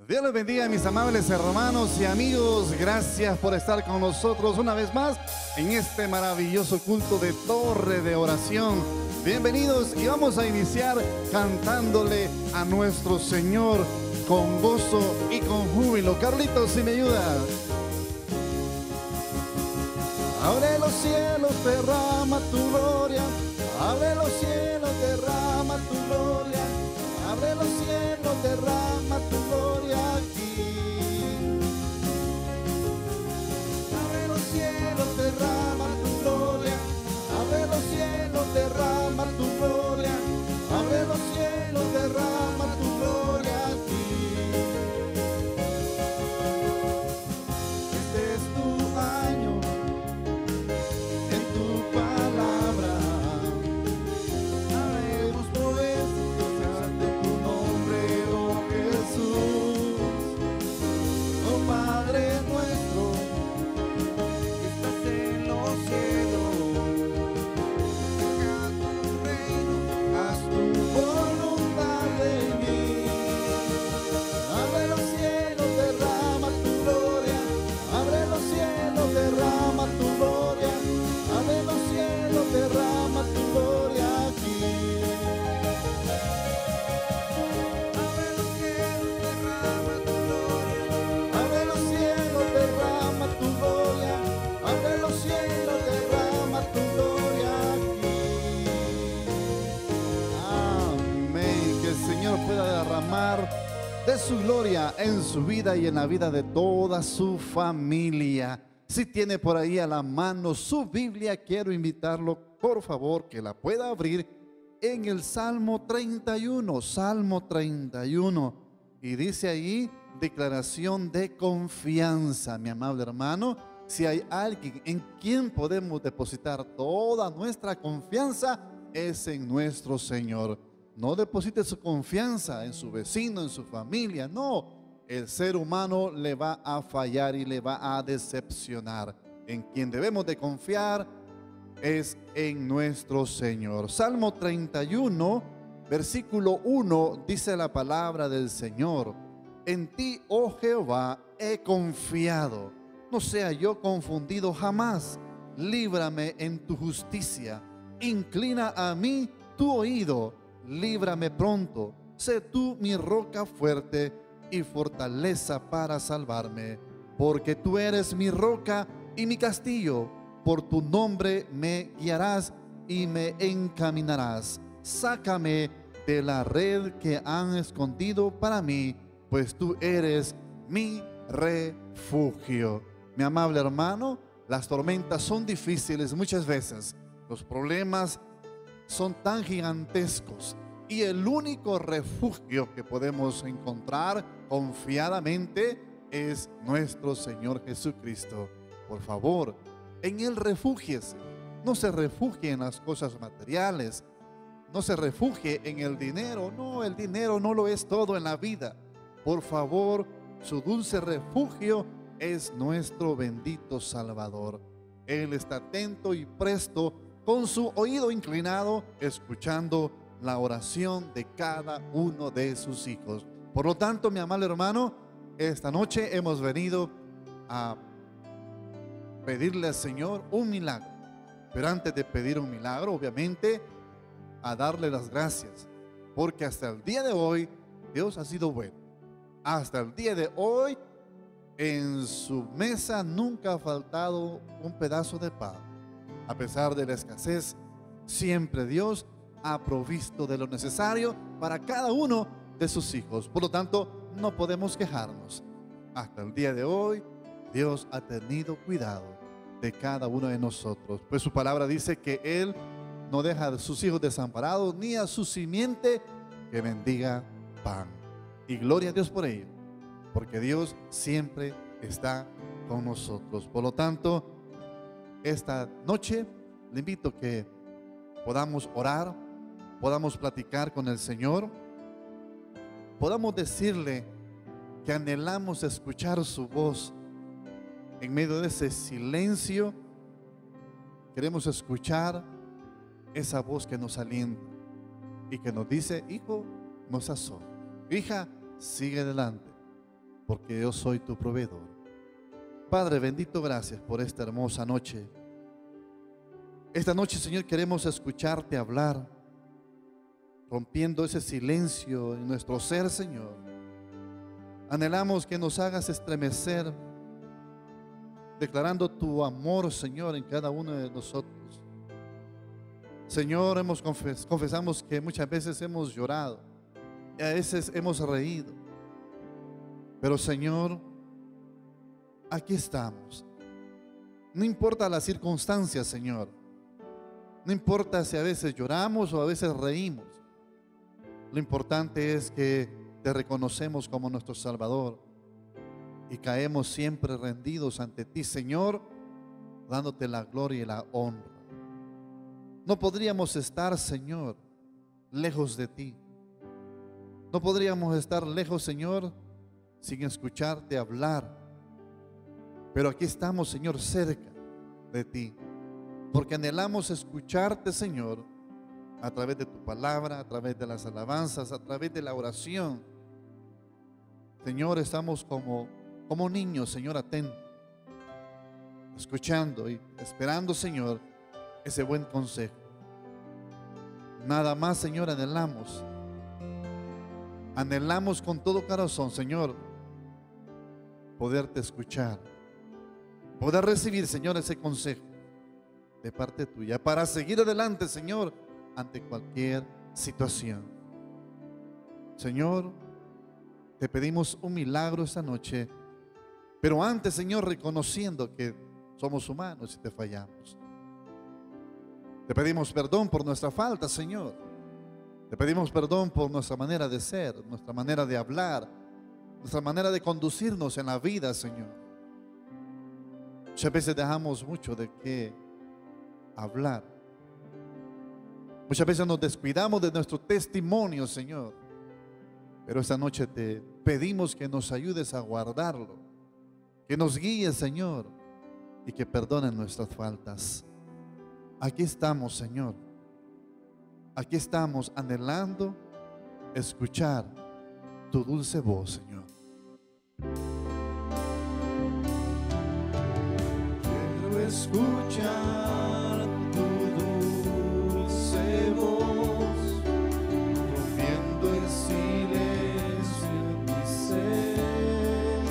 Dios les bendiga, mis amables hermanos y amigos. Gracias por estar con nosotros una vez más en este maravilloso culto de Torre de Oración. Bienvenidos y vamos a iniciar cantándole a nuestro Señor con gozo y con júbilo. Carlitos, si me ayudas. Abre los cielos, derrama tu gloria. Abre los cielos, derrama tu gloria. Abre los cielos, derrama tu gloria aquí. Abre los cielos, derrama tu gloria. Abre los cielos, derrama tu gloria. Abre los cielos, derrama tu gloria aquí. Este es tu año en tu palabra. Haremos proezas ante tu nombre, oh Jesús. Oh Padre nuestro, que estás en los cielos, venga tu reino, haz tu voluntad en mí. Abre los cielos, derrama tu gloria. Abre los cielos, derrama tu gloria. Abre los cielos, derrama tu gloria aquí. Abre los cielos, derrama tu gloria. Abre los cielos, derrama tu gloria. Abre los cielos, derrama tu gloria aquí. Amén. Que el Señor pueda derramar de su gloria en su vida y en la vida de toda su familia. Si tiene por ahí a la mano su Biblia, quiero invitarlo, por favor, que la pueda abrir en el Salmo 31. Salmo 31. Y dice ahí, declaración de confianza, mi amable hermano. Si hay alguien en quien podemos depositar toda nuestra confianza, es en nuestro Señor. No deposite su confianza en su vecino, en su familia, no. El ser humano le va a fallar y le va a decepcionar. En quien debemos de confiar es en nuestro Señor. Salmo 31, versículo 1, dice la palabra del Señor: en ti, oh Jehová, he confiado. No sea yo confundido jamás. Líbrame en tu justicia. Inclina a mí tu oído. Líbrame pronto. Sé tú mi roca fuerte y fortaleza para salvarme, porque tú eres mi roca y mi castillo. Por tu nombre me guiarás y me encaminarás. Sácame de la red que han escondido para mí, pues tú eres mi refugio. Mi amable hermano, las tormentas son difíciles muchas veces. Los problemas son tan gigantescos. Y el único refugio que podemos encontrar confiadamente es nuestro Señor Jesucristo. Por favor, en Él refúgiese. No se refugie en las cosas materiales. No se refugie en el dinero. No, el dinero no lo es todo en la vida. Por favor, su dulce refugio es nuestro bendito Salvador. Él está atento y presto, con su oído inclinado, escuchando la oración de cada uno de sus hijos. Por lo tanto, mi amable hermano, esta noche hemos venido a pedirle al Señor un milagro. Pero antes de pedir un milagro, obviamente, a darle las gracias, porque hasta el día de hoy Dios ha sido bueno. Hasta el día de hoy en su mesa nunca ha faltado un pedazo de pan. A pesar de la escasez, siempre Dios ha provisto de lo necesario para cada uno de sus hijos. Por lo tanto, no podemos quejarnos. Hasta el día de hoy, Dios ha tenido cuidado de cada uno de nosotros. Pues su palabra dice que Él no deja a sus hijos desamparados, ni a su simiente que mendiga pan. Y gloria a Dios por ello, porque Dios siempre está con nosotros. Por lo tanto, esta noche le invito a que podamos orar, podamos platicar con el Señor, podamos decirle que anhelamos escuchar su voz en medio de ese silencio. Queremos escuchar esa voz que nos alienta y que nos dice: hijo, no seas solo, hija, sigue adelante. porque yo soy tu proveedor. Padre bendito, gracias por esta hermosa noche. Esta noche, Señor, queremos escucharte hablar, rompiendo ese silencio en nuestro ser, Señor. Anhelamos que nos hagas estremecer, declarando tu amor, Señor, en cada uno de nosotros. Señor, confesamos que muchas veces hemos llorado y a veces hemos reído. Pero, Señor, aquí estamos. No importa las circunstancias, Señor. No importa si a veces lloramos o a veces reímos. Lo importante es que te reconocemos como nuestro Salvador y caemos siempre rendidos ante ti, Señor, dándote la gloria y la honra. No podríamos estar, Señor, lejos de ti. No podríamos estar lejos, Señor, sin escucharte hablar. Pero aquí estamos, Señor, cerca de ti, porque anhelamos escucharte, Señor, a través de tu palabra, a través de las alabanzas, a través de la oración. Señor, estamos como niños, Señor, atentos, escuchando y esperando, Señor, ese buen consejo. Nada más, Señor, anhelamos con todo corazón, Señor, poderte escuchar, poder recibir, Señor, ese consejo de parte tuya para seguir adelante, Señor, ante cualquier situación. Señor, te pedimos un milagro esta noche, pero antes, Señor, reconociendo que somos humanos y te fallamos. Te pedimos perdón por nuestra falta, Señor. Te pedimos perdón por nuestra manera de ser, nuestra manera de hablar, nuestra manera de conducirnos en la vida, Señor. Muchas veces dejamos mucho de qué hablar. Muchas veces nos descuidamos de nuestro testimonio, Señor. Pero esta noche te pedimos que nos ayudes a guardarlo, que nos guíes, Señor, y que perdonen nuestras faltas. Aquí estamos, Señor. Aquí estamos anhelando escuchar tu dulce voz, Señor. Quiero escuchar tu dulce voz, rompiendo el silencio en mi ser.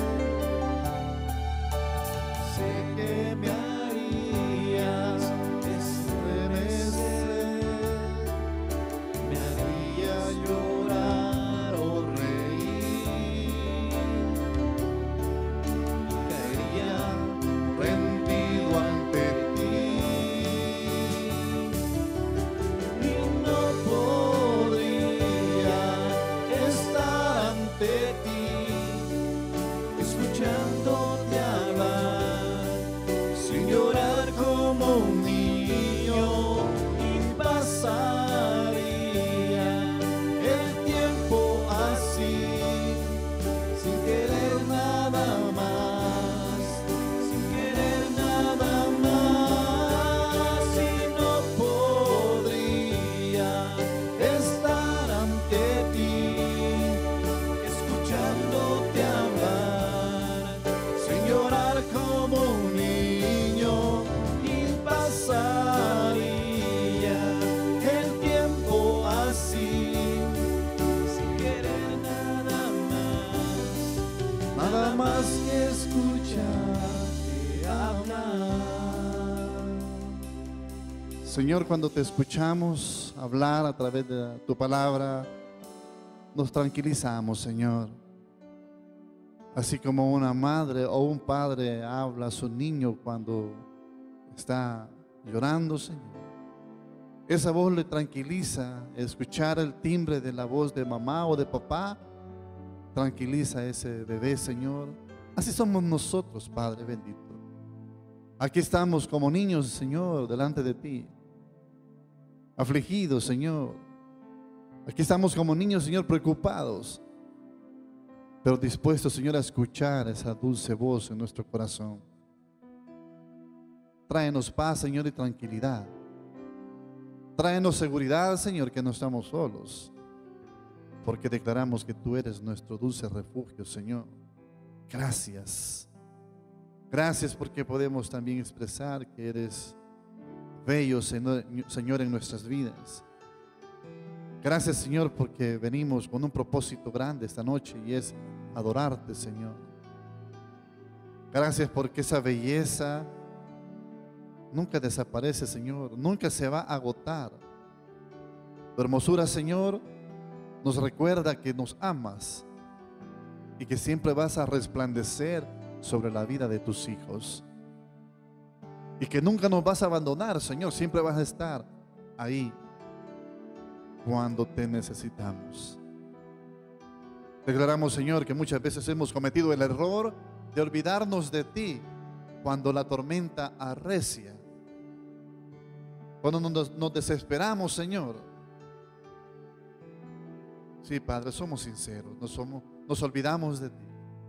Sé que me harías estremecer, me haría llorar o reír, caería rendido ante ti y no podría estar ante ti escuchándote hablar sin llorar como un niño, y pasaría el tiempo así sin querer nada más, sin querer nada más, y no podría estar ante ti escuchándote hablar sin llorar como un niño, y pasaría el tiempo así sin querer nada más que escucharte hablar. Señor, cuando te escuchamos hablar a través de tu palabra, nos tranquilizamos, Señor. Así como una madre o un padre habla a su niño cuando está llorando, Señor. Esa voz le tranquiliza. Escuchar el timbre de la voz de mamá o de papá tranquiliza a ese bebé, Señor. Así somos nosotros, Padre bendito. Aquí estamos como niños, Señor, delante de ti, afligidos, Señor. Aquí estamos como niños, Señor, preocupados, pero dispuestos, Señor, a escuchar esa dulce voz en nuestro corazón. Tráenos paz, Señor, y tranquilidad. Tráenos seguridad, Señor, que no estamos solos, porque declaramos que tú eres nuestro dulce refugio, Señor. Gracias. Gracias porque podemos también expresar que eres bello, Señor, en nuestras vidas. Gracias, Señor, porque venimos con un propósito grande esta noche y es adorarte, Señor. Gracias porque esa belleza nunca desaparece, Señor, nunca se va a agotar. Tu hermosura, Señor, nos recuerda que nos amas y que siempre vas a resplandecer sobre la vida de tus hijos. Y que nunca nos vas a abandonar, Señor, siempre vas a estar ahí cuando te necesitamos. Declaramos, Señor, que muchas veces hemos cometido el error de olvidarnos de ti cuando la tormenta arrecia, cuando nos desesperamos, Señor. Sí, Padre, somos sinceros, nos olvidamos de ti.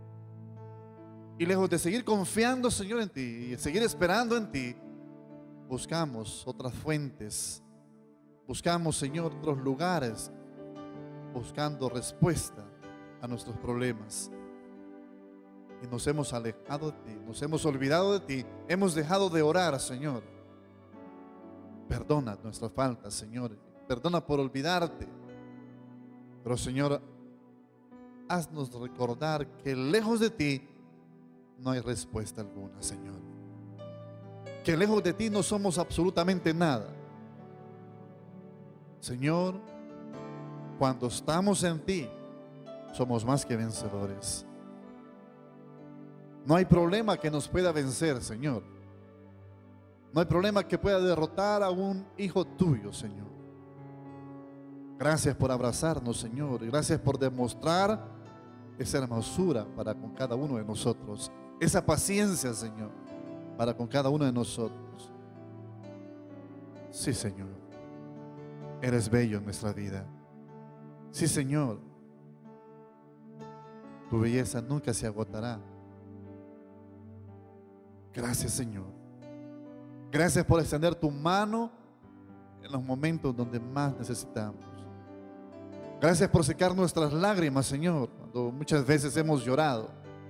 Y lejos de seguir confiando, Señor, en ti y seguir esperando en ti, buscamos otras fuentes. Buscamos, Señor, otros lugares, buscando respuesta a nuestros problemas. Y nos hemos alejado de ti, nos hemos olvidado de ti, hemos dejado de orar, Señor. Perdona nuestras faltas, Señor. Perdona por olvidarte. Pero, Señor, haznos recordar que lejos de ti no hay respuesta alguna, Señor. Que lejos de ti no somos absolutamente nada. Señor, cuando estamos en ti, somos más que vencedores. No hay problema que nos pueda vencer, Señor. No hay problema que pueda derrotar a un hijo tuyo, Señor. Gracias por abrazarnos, Señor. Gracias por demostrar esa hermosura para con cada uno de nosotros. Esa paciencia, Señor, para con cada uno de nosotros. Sí, Señor. Eres bello en nuestra vida. Sí, Señor. Tu belleza nunca se agotará. Gracias, Señor. Gracias por extender tu mano en los momentos donde más necesitamos. Gracias por secar nuestras lágrimas, Señor, cuando muchas veces hemos llorado.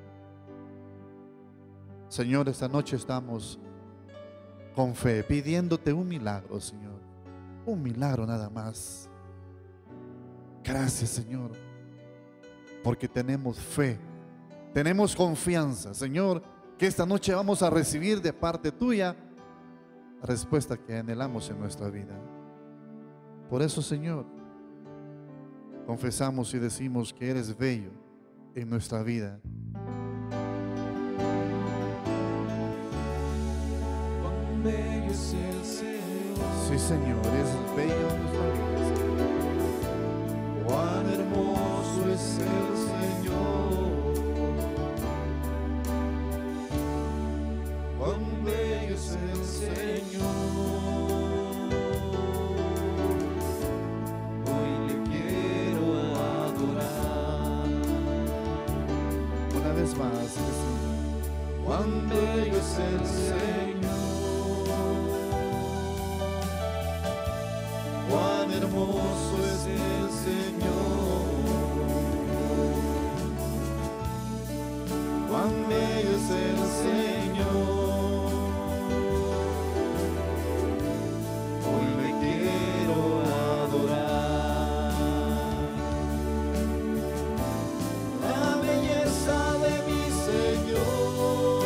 Señor, esta noche estamos con fe, pidiéndote un milagro, Señor. Un milagro nada más. Gracias, Señor, porque tenemos fe, tenemos confianza, Señor, que esta noche vamos a recibir de parte tuya la respuesta que anhelamos en nuestra vida. Por eso, Señor, confesamos y decimos que eres bello en nuestra vida. Cuán bello es el Señor. Sí, Señor, es bello en nuestra vida, Señor. Cuán hermoso es el Señor. Cuán bello es el Señor. Hoy le quiero adorar. Una vez más, Señor. Cuán bello es el Señor. Cuán hermoso es el Señor. Cuán bello es el Señor. Hoy le quiero adorar. La belleza de mi Señor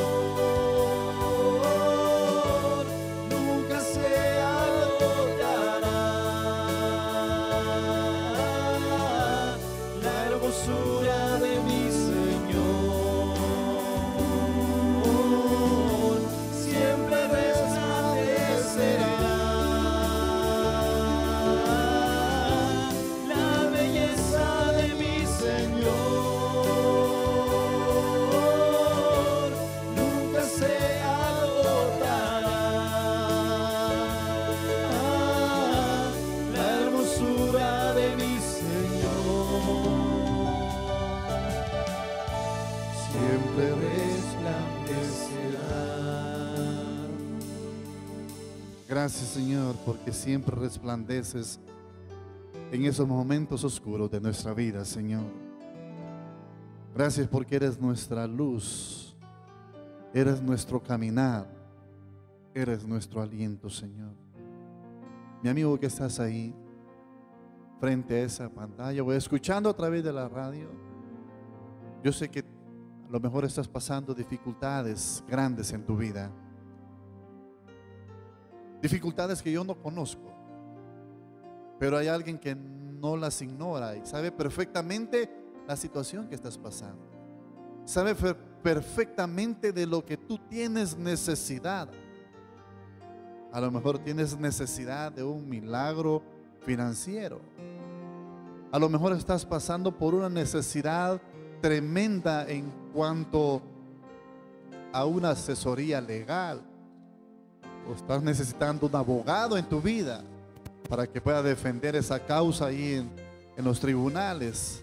nunca se agotará. La hermosura de mi Señor siempre resplandecerá. La belleza de mi Señor nunca se agotará. La hermosura de mi Señor siempre resplandecerá. Gracias, Señor, porque siempre resplandeces en esos momentos oscuros de nuestra vida, Señor. Gracias porque eres nuestra luz, eres nuestro caminar, eres nuestro aliento, Señor. Mi amigo que estás ahí, frente a esa pantalla o escuchando a través de la radio, yo sé que a lo mejor estás pasando dificultades grandes en tu vida. Dificultades que yo no conozco, pero hay alguien que no las ignora y sabe perfectamente la situación que estás pasando. Sabe perfectamente de lo que tú tienes necesidad. A lo mejor tienes necesidad de un milagro financiero. A lo mejor estás pasando por una necesidad tremenda en cuanto a una asesoría legal. O estás necesitando un abogado en tu vida para que pueda defender esa causa ahí en los tribunales.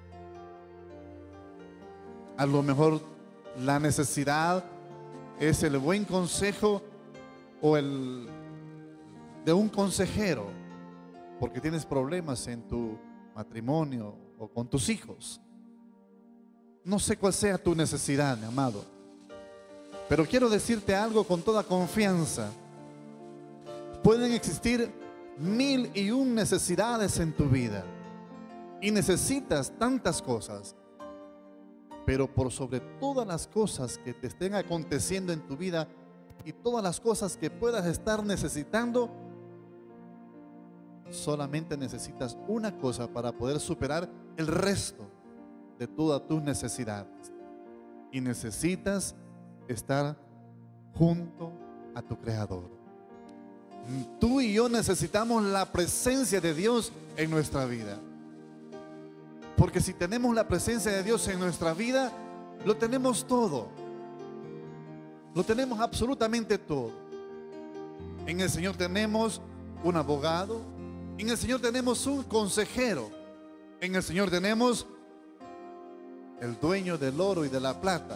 A lo mejor la necesidad es el buen consejo o el de un consejero, porque tienes problemas en tu matrimonio o con tus hijos. No sé cuál sea tu necesidad, mi amado, pero quiero decirte algo con toda confianza. Pueden existir 1001 necesidades en tu vida y necesitas tantas cosas, pero por sobre todas las cosas que te estén aconteciendo en tu vida y todas las cosas que puedas estar necesitando, solamente necesitas una cosa para poder superar el resto de todas tus necesidades, y necesitas estar junto a tu Creador. Tú y yo necesitamos la presencia de Dios en nuestra vida, porque si tenemos la presencia de Dios en nuestra vida, lo tenemos todo. Lo tenemos absolutamente todo. En el Señor tenemos un abogado, en el Señor tenemos un consejero, en el Señor tenemos el dueño del oro y de la plata.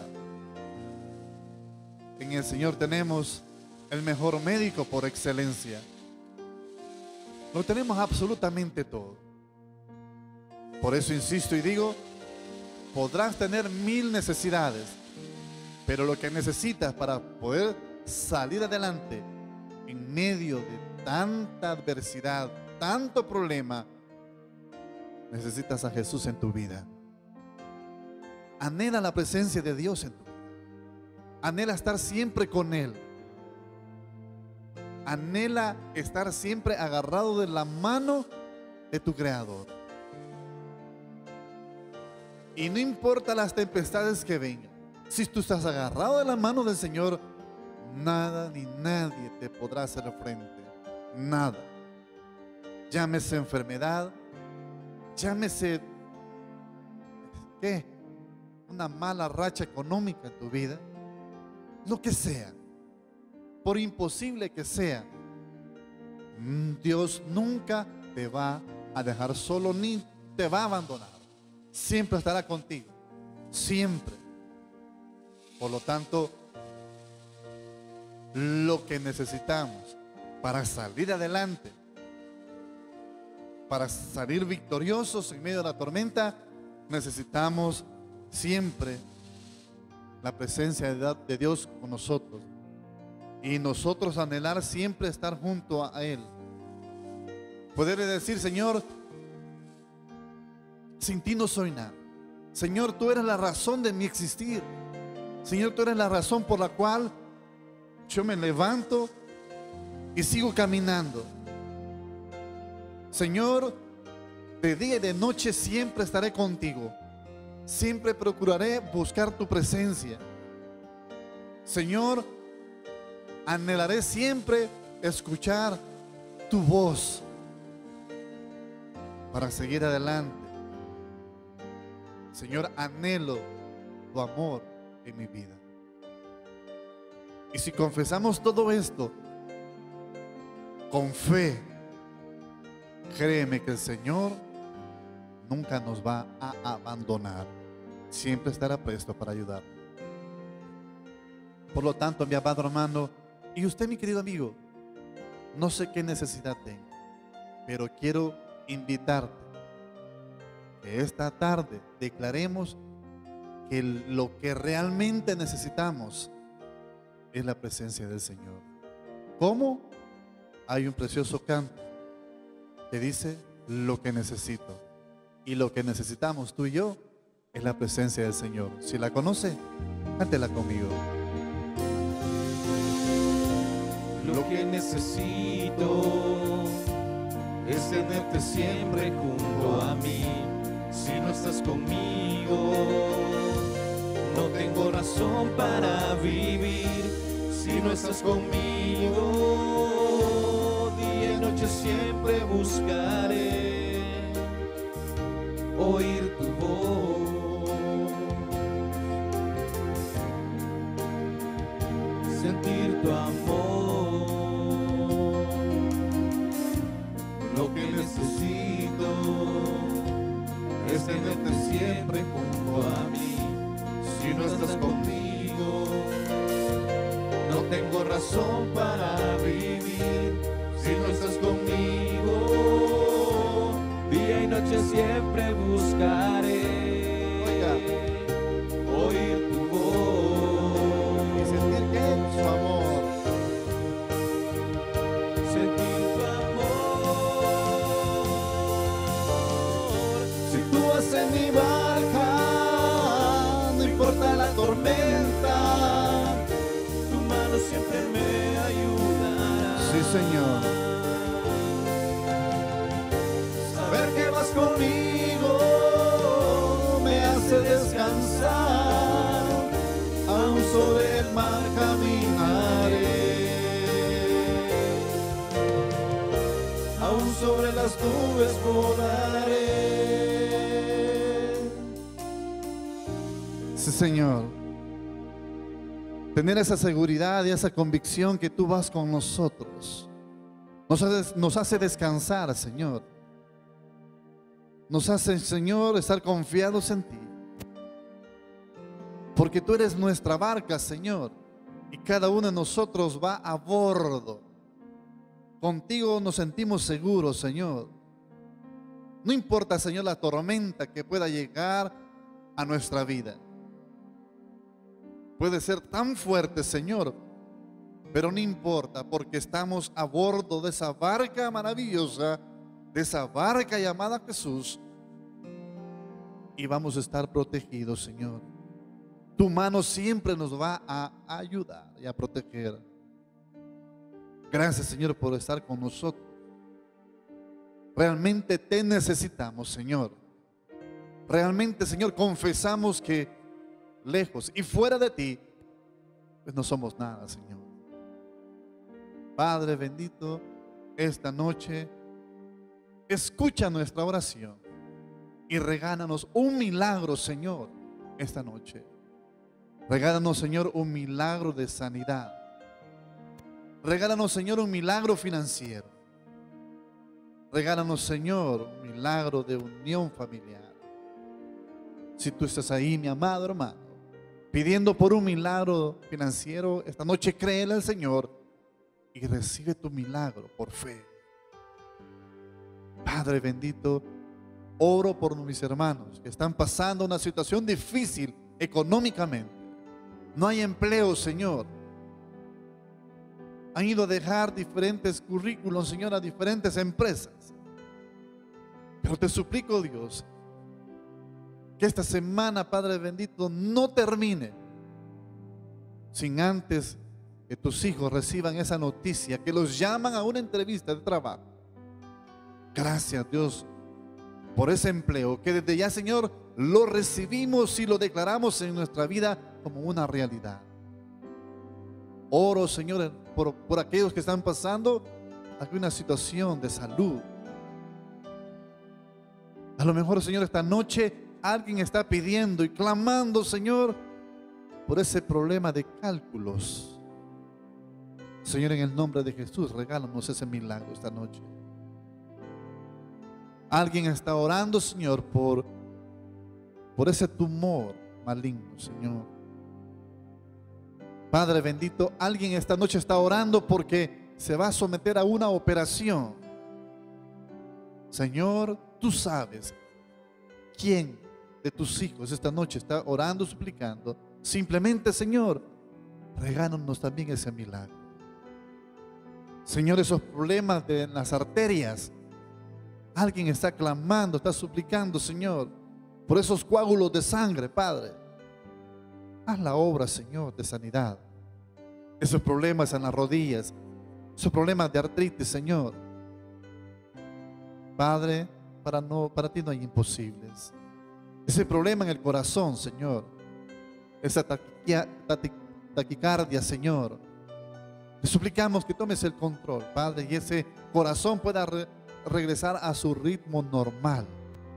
En el Señor tenemos el mejor médico por excelencia. Lo tenemos absolutamente todo. Por eso insisto y digo, podrás tener 1000 necesidades, pero lo que necesitas para poder salir adelante en medio de tanta adversidad, tanto problema, necesitas a Jesús en tu vida. Anhela la presencia de Dios en tu vida. Anhela estar siempre con Él. Anhela estar siempre agarrado de la mano de tu Creador. Y no importa las tempestades que vengan, si tú estás agarrado de la mano del Señor, nada ni nadie te podrá hacer frente. Nada. Llámese enfermedad, llámese ¿qué? Una mala racha económica en tu vida, lo que sea, por imposible que sea, Dios nunca te va a dejar solo ni te va a abandonar. Siempre estará contigo, siempre. Por lo tanto, lo que necesitamos para salir adelante, para salir victoriosos en medio de la tormenta, necesitamos siempre la presencia de Dios con nosotros, y nosotros anhelar siempre estar junto a Él. Poderle decir: Señor, sin ti no soy nada. Señor, tú eres la razón de mi existir. Señor, tú eres la razón por la cual yo me levanto y sigo caminando. Señor, de día y de noche siempre estaré contigo. Siempre procuraré buscar tu presencia. Señor, anhelaré siempre escuchar tu voz para seguir adelante. Señor, anhelo tu amor en mi vida. Y si confesamos todo esto con fe, créeme que el Señor nunca nos va a abandonar. Siempre estará presto para ayudar. Por lo tanto, mi amado hermano, y usted, mi querido amigo, no sé qué necesidad tenga, pero quiero invitarte que esta tarde declaremos que lo que realmente necesitamos es la presencia del Señor. ¿Cómo? Hay un precioso canto que dice lo que necesito. Y lo que necesitamos tú y yo es la presencia del Señor. Si la conoce, cántela conmigo. Lo que necesito es tenerte siempre junto a mí. Si no estás conmigo, no tengo razón para vivir. Si no estás conmigo, día y noche siempre buscaré oír tu voz, sentir tu amor. Lo que necesito es tenerte siempre junto a mí. Si no estás conmigo, no tengo razón para vivir. Si no estás conmigo, día y noche siempre buscaré oír tu voz Y sentir que su amor. sentir tu amor. Si tú vas en mi barca, no importa la tormenta, tu mano siempre me ayudará. Sí, Señor. Saber que vas conmigo me hace descansar, aún sobre el mar caminaré, aún sobre las nubes volaré. Sí, Señor. Tener esa seguridad y esa convicción que tú vas con nosotros nos hace descansar, Señor. Nos hace, Señor, estar confiados en ti. Porque tú eres nuestra barca, Señor. Y cada uno de nosotros va a bordo. Contigo nos sentimos seguros, Señor. No importa, Señor, la tormenta que pueda llegar a nuestra vida. Puede ser tan fuerte, Señor, pero no importa, porque estamos a bordo de esa barca maravillosa, de esa barca llamada Jesús, y vamos a estar protegidos, Señor. Tu mano siempre nos va a ayudar y a proteger. Gracias, Señor, por estar con nosotros. Realmente te necesitamos, Señor. Realmente, Señor, confesamos que lejos y fuera de ti, pues no somos nada, Señor. Padre bendito, esta noche escucha nuestra oración y regálanos un milagro, Señor, esta noche. Regálanos, Señor, un milagro de sanidad. Regálanos, Señor, un milagro financiero. Regálanos, Señor, un milagro de unión familiar. Si tú estás ahí, mi amado hermano, pidiendo por un milagro financiero, esta noche créele al Señor y recibe tu milagro por fe. Padre bendito, oro por mis hermanos que están pasando una situación difícil económicamente. No hay empleo, Señor. Han ido a dejar diferentes currículos, Señor, a diferentes empresas. Pero te suplico, Dios, que esta semana, Padre bendito, no termine sin antes que tus hijos reciban esa noticia, que los llaman a una entrevista de trabajo. Gracias, Dios, por ese empleo que desde ya, Señor, lo recibimos y lo declaramos en nuestra vida como una realidad. Oro, Señor, por aquellos que están pasando alguna situación de salud. A lo mejor, Señor, esta noche alguien está pidiendo y clamando, Señor, por ese problema de cálculos. Señor, en el nombre de Jesús, regálanos ese milagro esta noche. Alguien está orando, Señor, por ese tumor maligno, Señor. Padre bendito, alguien esta noche está orando porque se va a someter a una operación. Señor, tú sabes quién de tus hijos esta noche está orando, suplicando, simplemente, Señor, regálanos también ese milagro. Señor, esos problemas de las arterias, alguien está clamando, está suplicando, Señor, por esos coágulos de sangre, Padre. Haz la obra, Señor, de sanidad. Esos problemas en las rodillas, esos problemas de artritis, Señor. Padre, para ti no hay imposibles. Ese problema en el corazón, Señor, esa taquicardia, Señor, te suplicamos que tomes el control, Padre, y ese corazón pueda regresar a su ritmo normal.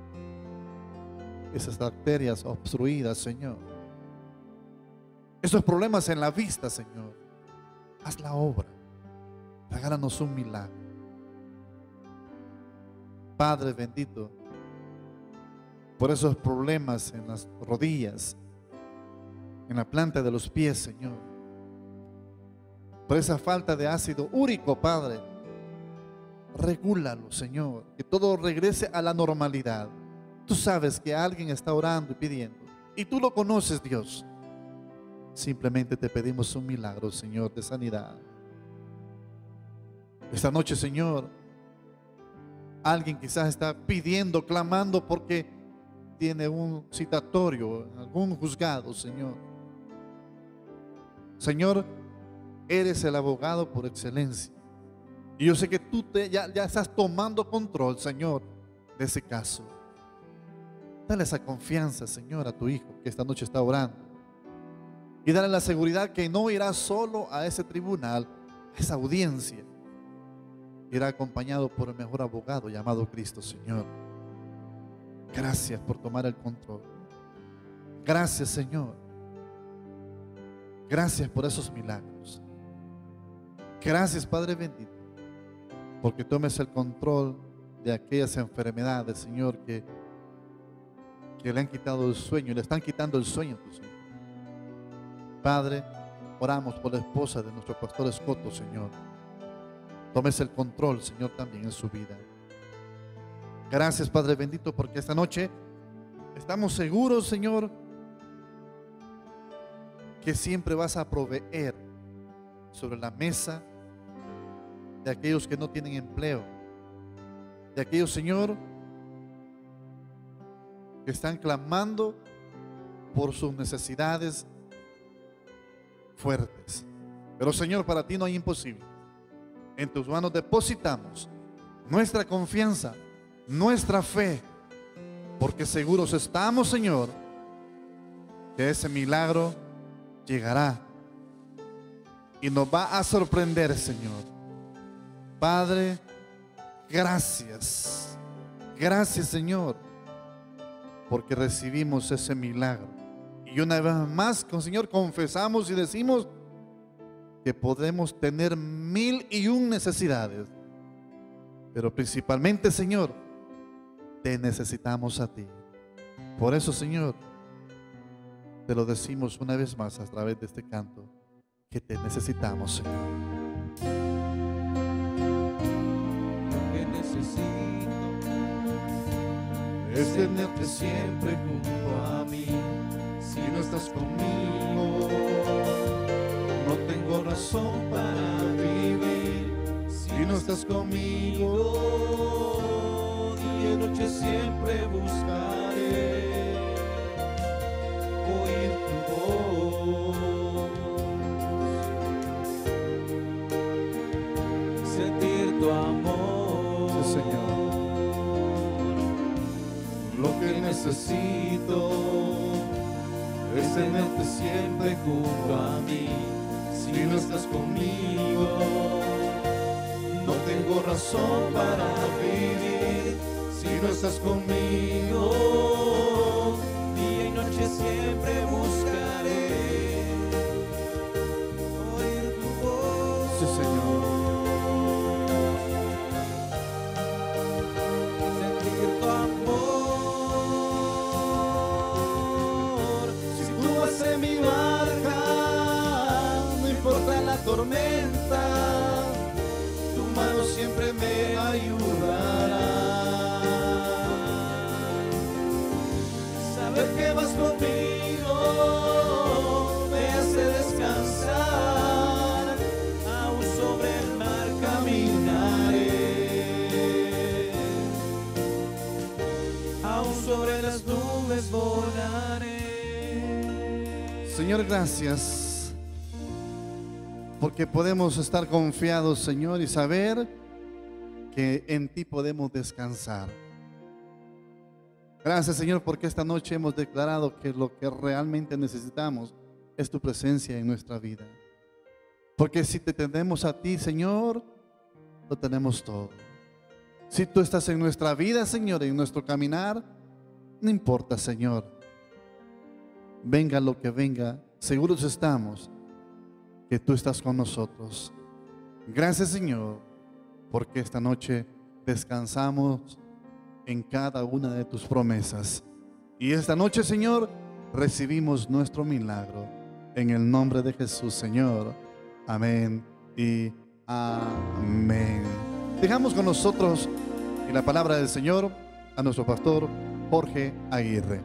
Esas arterias obstruidas, Señor, esos problemas en la vista, Señor, haz la obra, regálanos un milagro. Padre bendito, por esos problemas en las rodillas, en la planta de los pies, Señor, por esa falta de ácido úrico, Padre, regúlalo, Señor, que todo regrese a la normalidad. Tú sabes que alguien está orando y pidiendo, y tú lo conoces, Dios. Simplemente te pedimos un milagro, Señor, de sanidad. Esta noche, Señor, alguien quizás está pidiendo, clamando porque tiene un citatorio en algún juzgado, Señor. Señor, eres el abogado por excelencia. Y yo sé que tú ya estás tomando control, Señor, de ese caso. Dale esa confianza, Señor, a tu hijo que esta noche está orando. Y dale la seguridad que no irá solo a ese tribunal, a esa audiencia. Irá acompañado por el mejor abogado llamado Cristo, Señor. Gracias por tomar el control. Gracias, Señor. Gracias por esos milagros. Gracias, Padre bendito, porque tomes el control de aquellas enfermedades, Señor, que le han quitado el sueño, le están quitando el sueño a tus hijos. Padre, oramos por la esposa de nuestro pastor Escoto, Señor. Tomes el control, Señor, también en su vida. Gracias, Padre bendito, porque esta noche estamos seguros, Señor, que siempre vas a proveer sobre la mesa de aquellos que no tienen empleo, de aquellos, Señor, que están clamando por sus necesidades fuertes. Pero, Señor, para ti no hay imposible. En tus manos depositamos nuestra confianza, nuestra fe, porque seguros estamos, Señor, que ese milagro llegará y nos va a sorprender, Señor. Padre, gracias. Gracias, Señor, porque recibimos ese milagro. Y una vez más, Señor, confesamos y decimos que podemos tener 1001 necesidades, pero principalmente, Señor, te necesitamos a ti. Por eso, Señor, te lo decimos una vez más a través de este canto, que te necesitamos, Señor. Lo que necesito es tenerte siempre junto a mí. Si no estás conmigo, no tengo razón para vivir. Si no estás conmigo, día y noche siempre buscaré oír tu voz, sentir tu amor. Sí, Señor. Lo que necesito es tenerte siempre junto a mí. Si no estás conmigo, no tengo razón para vivir. Si no estás conmigo, día y noche siempre buscaré oír tu voz. Sí, Señor. Sentir tu amor. Si tú vas en mi barca, no importa la tormenta, tu mano siempre me ayudará. Saber desbordaré. Señor, gracias, porque podemos estar confiados, Señor, y saber que en ti podemos descansar. Gracias, Señor, porque esta noche hemos declarado que lo que realmente necesitamos es tu presencia en nuestra vida. Porque si te tenemos a ti, Señor, lo tenemos todo. Si tú estás en nuestra vida, Señor, en nuestro caminar, no importa, Señor. Venga lo que venga, seguros estamos que tú estás con nosotros. Gracias, Señor, porque esta noche descansamos en cada una de tus promesas. Y esta noche, Señor, recibimos nuestro milagro. En el nombre de Jesús, Señor. Amén y amén. Dejamos con nosotros en la palabra del Señor a nuestro pastor Jorge Aguirre.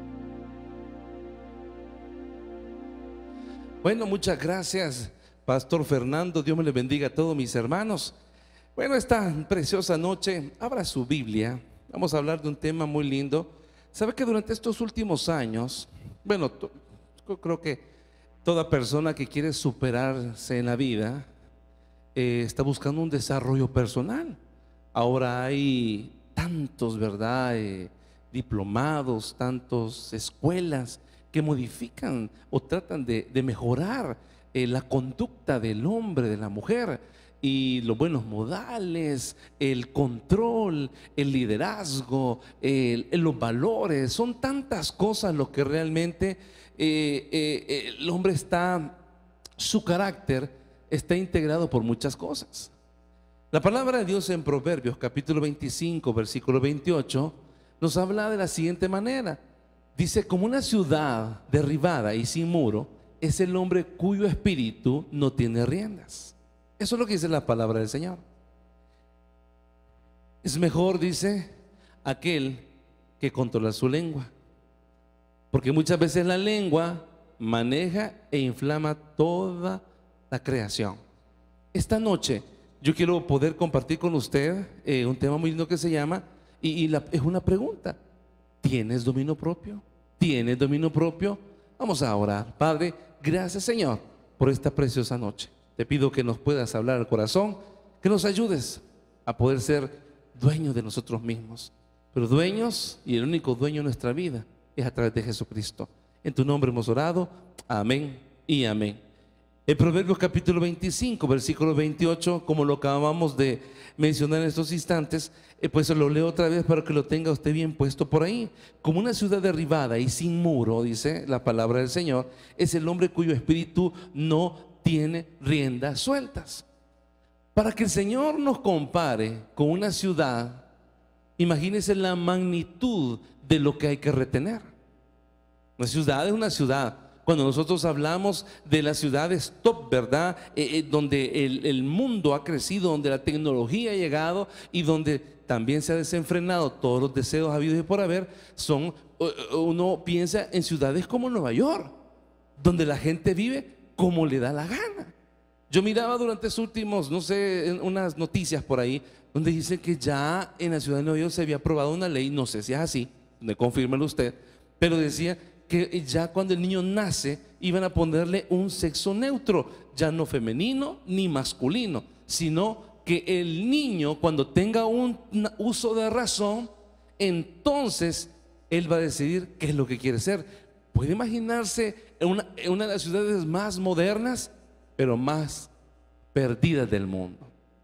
Bueno, muchas gracias, Pastor Fernando. Dios me le bendiga a todos mis hermanos. Bueno, esta preciosa noche, abra su Biblia. Vamos a hablar de un tema muy lindo. ¿Sabe que durante estos últimos años, bueno, creo que toda persona que quiere superarse en la vida está buscando un desarrollo personal? Ahora hay tantos, ¿verdad? Diplomados, tantas escuelas que modifican o tratan de mejorar la conducta del hombre, de la mujer, y los buenos modales, el control, el liderazgo, los valores. Son tantas cosas lo que realmente el hombre está, su carácter está integrado por muchas cosas. La palabra de Dios en Proverbios capítulo 25 versículo 28 nos habla de la siguiente manera. Dice: como una ciudad derribada y sin muro es el hombre cuyo espíritu no tiene riendas. Eso es lo que dice la palabra del Señor. Es mejor, dice, aquel que controla su lengua, porque muchas veces la lengua maneja e inflama toda la creación. Esta noche yo quiero poder compartir con usted un tema muy lindo que se llama, es una pregunta: ¿tienes dominio propio? ¿Tienes dominio propio? Vamos a orar. Padre, gracias, Señor, por esta preciosa noche. Te pido que nos puedas hablar al corazón, que nos ayudes a poder ser dueños de nosotros mismos, pero dueños, y el único dueño de nuestra vida es a través de Jesucristo. En tu nombre hemos orado. Amén y amén. En Proverbios capítulo 25 versículo 28, como lo acabamos de mencionar en estos instantes, pues lo leo otra vez para que lo tenga usted bien puesto por ahí. Como una ciudad derribada y sin muro, dice la palabra del Señor, es el hombre cuyo espíritu no tiene riendas sueltas. Para que el Señor nos compare con una ciudad, imagínense la magnitud de lo que hay que retener. Una ciudad es una ciudad. Cuando nosotros hablamos de las ciudades top, ¿verdad? Donde el mundo ha crecido, donde la tecnología ha llegado y donde también se ha desenfrenado todos los deseos habidos y por haber, uno piensa en ciudades como Nueva York, donde la gente vive como le da la gana. Yo miraba durante estos últimos, no sé, unas noticias por ahí, donde dicen que ya en la ciudad de Nueva York se había aprobado una ley, no sé si es así, confírmelo usted, pero decía que ya cuando el niño nace iban a ponerle un sexo neutro, ya no femenino ni masculino, sino que el niño, cuando tenga un uso de razón, entonces él va a decidir qué es lo que quiere ser. Puede imaginarse en una de las ciudades más modernas, pero más perdidas del mundo.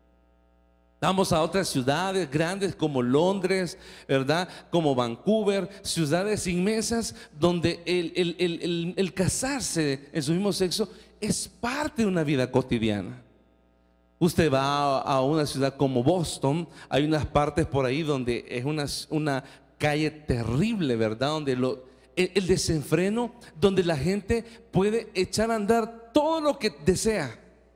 Vamos a otras ciudades grandes como Londres, ¿verdad? Como Vancouver, ciudades inmensas donde el casarse en su mismo sexo es parte de una vida cotidiana. Usted va a una ciudad como Boston, hay unas partes por ahí donde es una calle terrible, ¿verdad? Donde el desenfreno, donde la gente puede echar a andar todo lo que desea.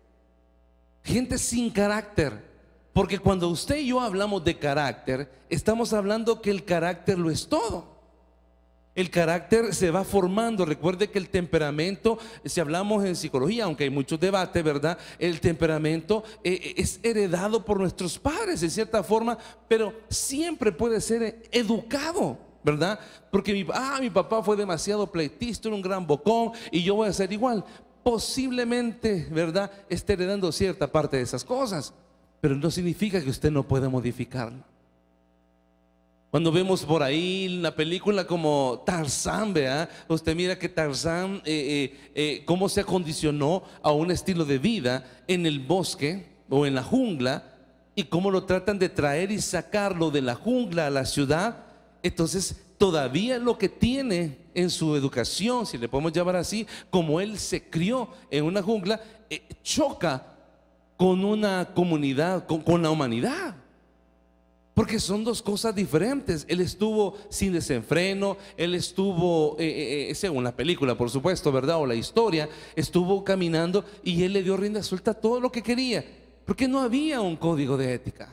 Gente sin carácter. Porque cuando usted y yo hablamos de carácter, estamos hablando que el carácter lo es todo. El carácter se va formando. Recuerde que el temperamento, si hablamos en psicología, aunque hay muchos debates, ¿verdad? El temperamento es heredado por nuestros padres en cierta forma, pero siempre puede ser educado, ¿verdad? Porque mi papá fue demasiado pleitista, era un gran bocón y yo voy a ser igual. Posiblemente, ¿verdad?, esté heredando cierta parte de esas cosas, pero no significa que usted no pueda modificarlo. Cuando vemos por ahí la película como Tarzán, ¿verdad? Usted mira que Tarzán, cómo se acondicionó a un estilo de vida en el bosque o en la jungla, y cómo lo tratan de traer y sacarlo de la jungla a la ciudad. Entonces todavía lo que tiene en su educación, si le podemos llamar así, como él se crió en una jungla, choca con una comunidad, con la humanidad. Porque son dos cosas diferentes. Él estuvo sin desenfreno, él estuvo, según la película por supuesto, ¿verdad?, o la historia, estuvo caminando y él le dio rienda suelta a todo lo que quería, porque no había un código de ética.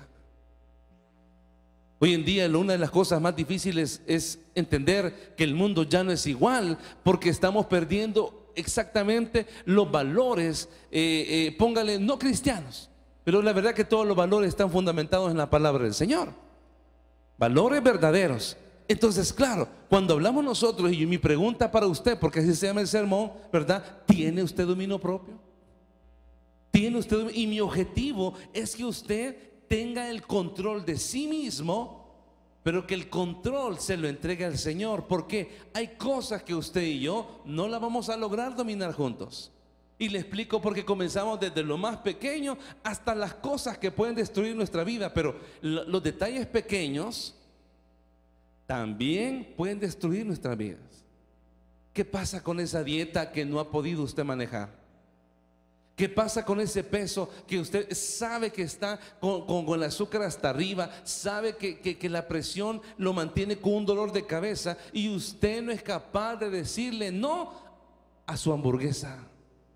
Hoy en día una de las cosas más difíciles es entender que el mundo ya no es igual, porque estamos perdiendo exactamente los valores, póngale, no cristianos, pero la verdad que todos los valores están fundamentados en la palabra del Señor, valores verdaderos. Entonces, claro, cuando hablamos nosotros, y mi pregunta para usted, porque así se llama el sermón, ¿verdad?, ¿tiene usted dominio propio? ¿Tiene usted? Y mi objetivo es que usted tenga el control de sí mismo, pero que el control se lo entregue al Señor, porque hay cosas que usted y yo no las vamos a lograr dominar juntos. Y le explico porque comenzamos desde lo más pequeño hasta las cosas que pueden destruir nuestra vida, pero los detalles pequeños también pueden destruir nuestras vidas. ¿Qué pasa con esa dieta que no ha podido usted manejar? ¿Qué pasa con ese peso que usted sabe que está con el azúcar hasta arriba, sabe que la presión lo mantiene con un dolor de cabeza, y usted no es capaz de decirle no a su hamburguesa,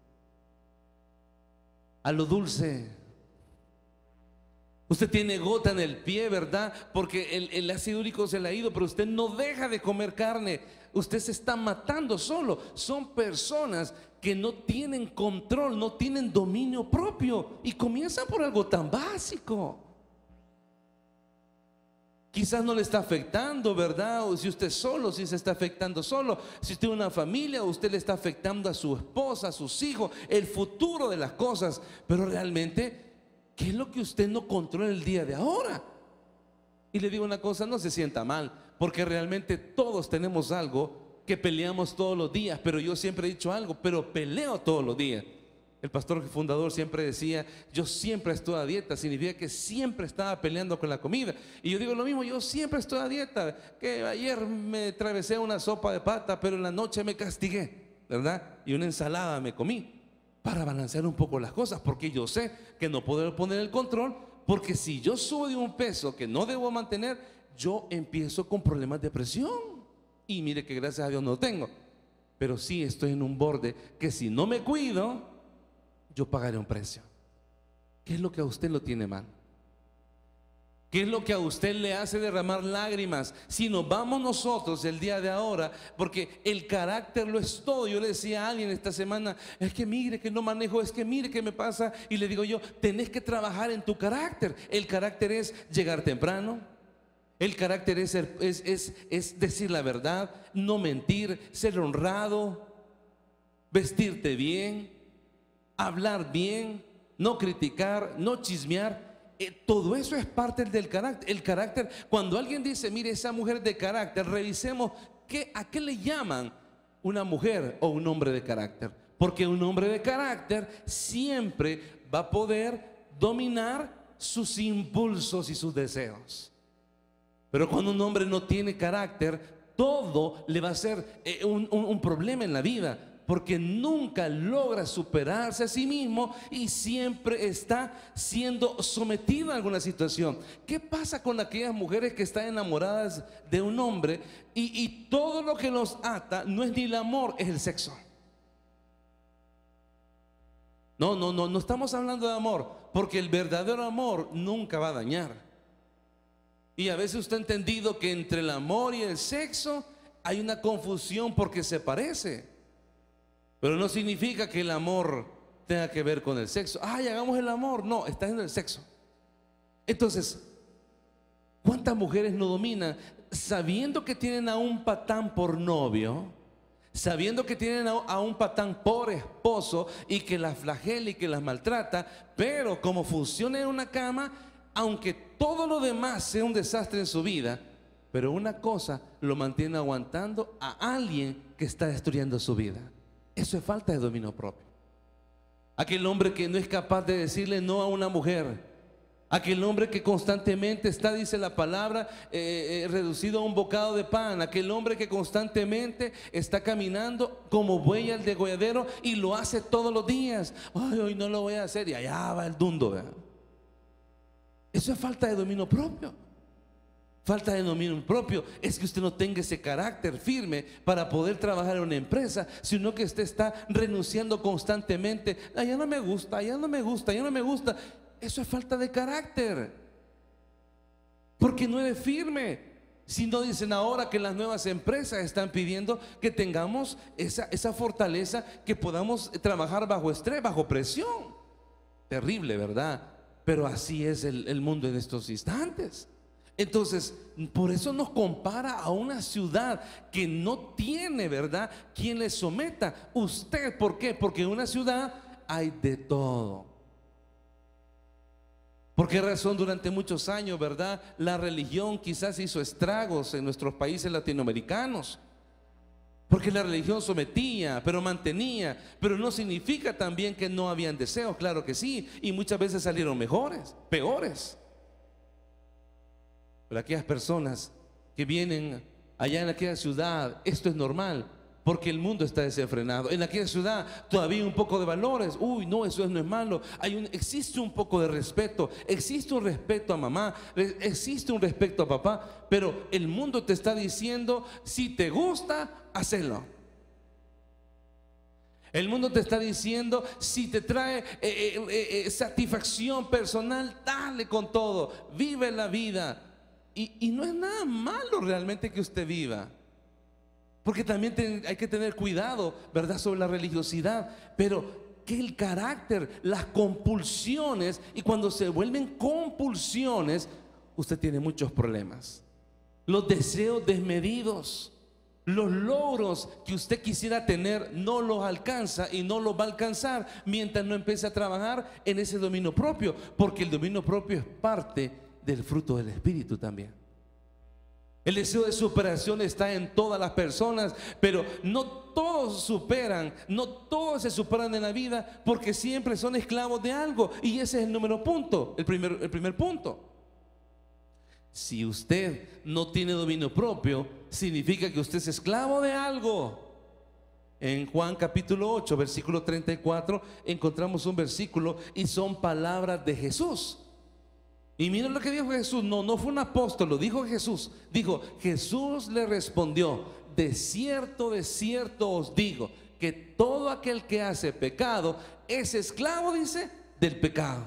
a lo dulce? Usted tiene gota en el pie, ¿verdad?, porque el ácido úrico se le ha ido, pero usted no deja de comer carne. Usted se está matando solo. Son personas que no tienen control, no tienen dominio propio, y comienzan por algo tan básico. Quizás no le está afectando, ¿verdad? O si usted solo, si se está afectando solo. Si usted tiene una familia, usted le está afectando a su esposa, a sus hijos, el futuro de las cosas. Pero realmente, ¿qué es lo que usted no controla el día de ahora? Y le digo una cosa, no se sienta mal, porque realmente todos tenemos algo que peleamos todos los días. Pero yo siempre he dicho algo, pero peleo todos los días. El pastor fundador siempre decía, yo siempre estoy a dieta. Significa que siempre estaba peleando con la comida. Y yo digo lo mismo, yo siempre estoy a dieta. Que ayer me atravesé una sopa de pata, pero en la noche me castigué, ¿verdad? Y una ensalada me comí, para balancear un poco las cosas, porque yo sé que no puedo poner el control, porque si yo subo de un peso que no debo mantener, yo empiezo con problemas de presión. Y mire que gracias a Dios no lo tengo, pero sí estoy en un borde que si no me cuido, yo pagaré un precio. ¿Qué es lo que a usted lo tiene mal? ¿Qué es lo que a usted le hace derramar lágrimas? Si nos vamos nosotros el día de ahora, porque el carácter lo es todo. Yo le decía a alguien esta semana, es que mire que no manejo, es que mire que me pasa. Y le digo yo, tenés que trabajar en tu carácter. El carácter es llegar temprano. El carácter es decir la verdad, no mentir, ser honrado, vestirte bien, hablar bien, no criticar, no chismear. Todo eso es parte del carácter. El carácter, cuando alguien dice, mire, esa mujer de carácter, revisemos a qué le llaman una mujer o un hombre de carácter. Porque un hombre de carácter siempre va a poder dominar sus impulsos y sus deseos. Pero cuando un hombre no tiene carácter, todo le va a ser un problema en la vida, porque nunca logra superarse a sí mismo y siempre está siendo sometido a alguna situación. ¿Qué pasa con aquellas mujeres que están enamoradas de un hombre y todo lo que los ata no es ni el amor, es el sexo? No estamos hablando de amor, porque el verdadero amor nunca va a dañar. Y a veces usted ha entendido que entre el amor y el sexo hay una confusión porque se parece, pero no significa que el amor tenga que ver con el sexo. Ay, hagamos el amor. No, está en el sexo. Entonces, ¿cuántas mujeres no dominan? sabiendo que tienen a un patán por novio, sabiendo que tienen a un patán por esposo y que las flagela y que las maltrata, pero como funciona en una cama, aunque todo lo demás sea un desastre en su vida, pero una cosa lo mantiene aguantando a alguien que está destruyendo su vida. Eso es falta de dominio propio. Aquel hombre que no es capaz de decirle no a una mujer, aquel hombre que constantemente está, dice la palabra, reducido a un bocado de pan, aquel hombre que constantemente está caminando como buey al degolladero y lo hace todos los días. Ay, hoy no lo voy a hacer, y allá va el dundo, ¿verdad? Eso es falta de dominio propio. Falta de dominio propio es que usted no tenga ese carácter firme para poder trabajar en una empresa, sino que usted está renunciando constantemente. Ya no me gusta, ya no me gusta, ya no me gusta. Eso es falta de carácter, porque no eres firme. Si no, dicen ahora que las nuevas empresas están pidiendo que tengamos esa fortaleza, que podamos trabajar bajo estrés, bajo presión. Terrible, ¿verdad? Pero así es el mundo en estos instantes. Entonces, por eso nos compara a una ciudad que no tiene, ¿verdad?, quien le someta. Usted, ¿por qué? Porque en una ciudad hay de todo. ¿Por qué razón durante muchos años, verdad, la religión quizás hizo estragos en nuestros países latinoamericanos? Porque la religión sometía, pero mantenía, pero no significa también que no habían deseos, claro que sí, y muchas veces salieron mejores, peores. Pero aquellas personas que vienen allá en aquella ciudad, esto es normal, porque el mundo está desenfrenado. En aquella ciudad todavía hay un poco de valores. Uy, no, eso no es malo. Existe un poco de respeto, existe un respeto a mamá, existe un respeto a papá, pero el mundo te está diciendo, si te gusta, hacelo. El mundo te está diciendo, si te trae satisfacción personal, dale con todo, vive la vida. Y no es nada malo realmente que usted viva, porque también hay que tener cuidado, ¿verdad?, sobre la religiosidad, pero que el carácter, las compulsiones, y cuando se vuelven compulsiones, usted tiene muchos problemas. Los deseos desmedidos, los logros que usted quisiera tener, no los alcanza y no los va a alcanzar mientras no empiece a trabajar en ese dominio propio, porque el dominio propio es parte del fruto del Espíritu también. El deseo de superación está en todas las personas, pero no todos superan, no todos se superan en la vida, porque siempre son esclavos de algo. Y ese es el primer punto. Si usted no tiene dominio propio, significa que usted es esclavo de algo. En Juan capítulo 8, versículo 34, encontramos un versículo y son palabras de Jesús. Y miren lo que dijo Jesús. No fue un apóstol, lo dijo Jesús. Dijo, Jesús le respondió, de cierto os digo, que todo aquel que hace pecado es esclavo, dice, del pecado.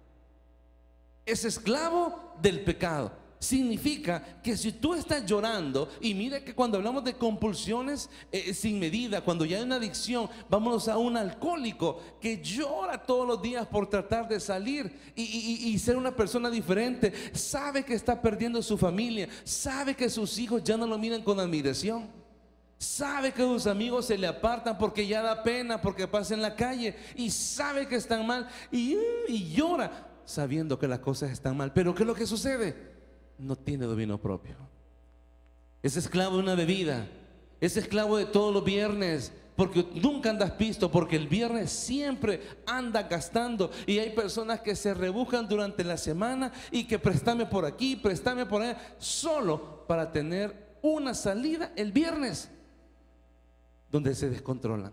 Es esclavo del pecado. Significa que si tú estás llorando, y mira que cuando hablamos de compulsiones sin medida, cuando ya hay una adicción, vámonos a un alcohólico que llora todos los días por tratar de salir y ser una persona diferente, sabe que está perdiendo su familia, sabe que sus hijos ya no lo miran con admiración, sabe que sus amigos se le apartan porque ya da pena, porque pasa en la calle, y sabe que están mal y llora sabiendo que las cosas están mal. Pero ¿qué es lo que sucede? No tiene dominio propio. Es esclavo de una bebida, es esclavo de todos los viernes, porque nunca andas pisto, porque el viernes siempre anda gastando. Y hay personas que se rebuscan durante la semana y que préstame por aquí, préstame por allá, solo para tener una salida el viernes, donde se descontrolan.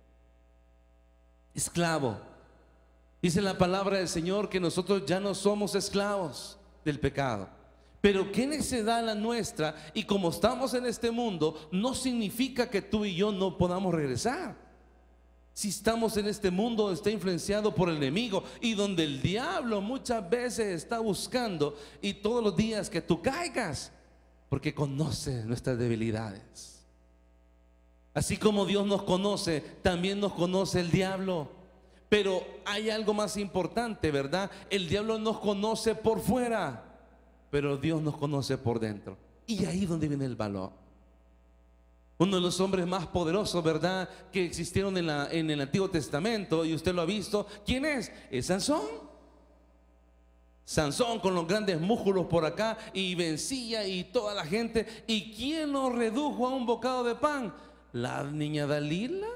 Esclavo. Dice la palabra del Señor que nosotros ya no somos esclavos del pecado. Pero qué necesidad la nuestra, y como estamos en este mundo, no significa que tú y yo no podamos regresar. Si estamos en este mundo, está influenciado por el enemigo, y donde el diablo muchas veces está buscando, y todos los días que tú caigas, porque conoce nuestras debilidades. Así como Dios nos conoce, también nos conoce el diablo. Pero hay algo más importante, ¿verdad? El diablo nos conoce por fuera, pero Dios nos conoce por dentro. Y ahí es donde viene el valor. Uno de los hombres más poderosos, ¿verdad?, que existieron en el Antiguo Testamento, y usted lo ha visto. ¿Quién es? Es Sansón. Sansón, con los grandes músculos por acá, y vencía y toda la gente. ¿Y quién lo redujo a un bocado de pan? La niña Dalila.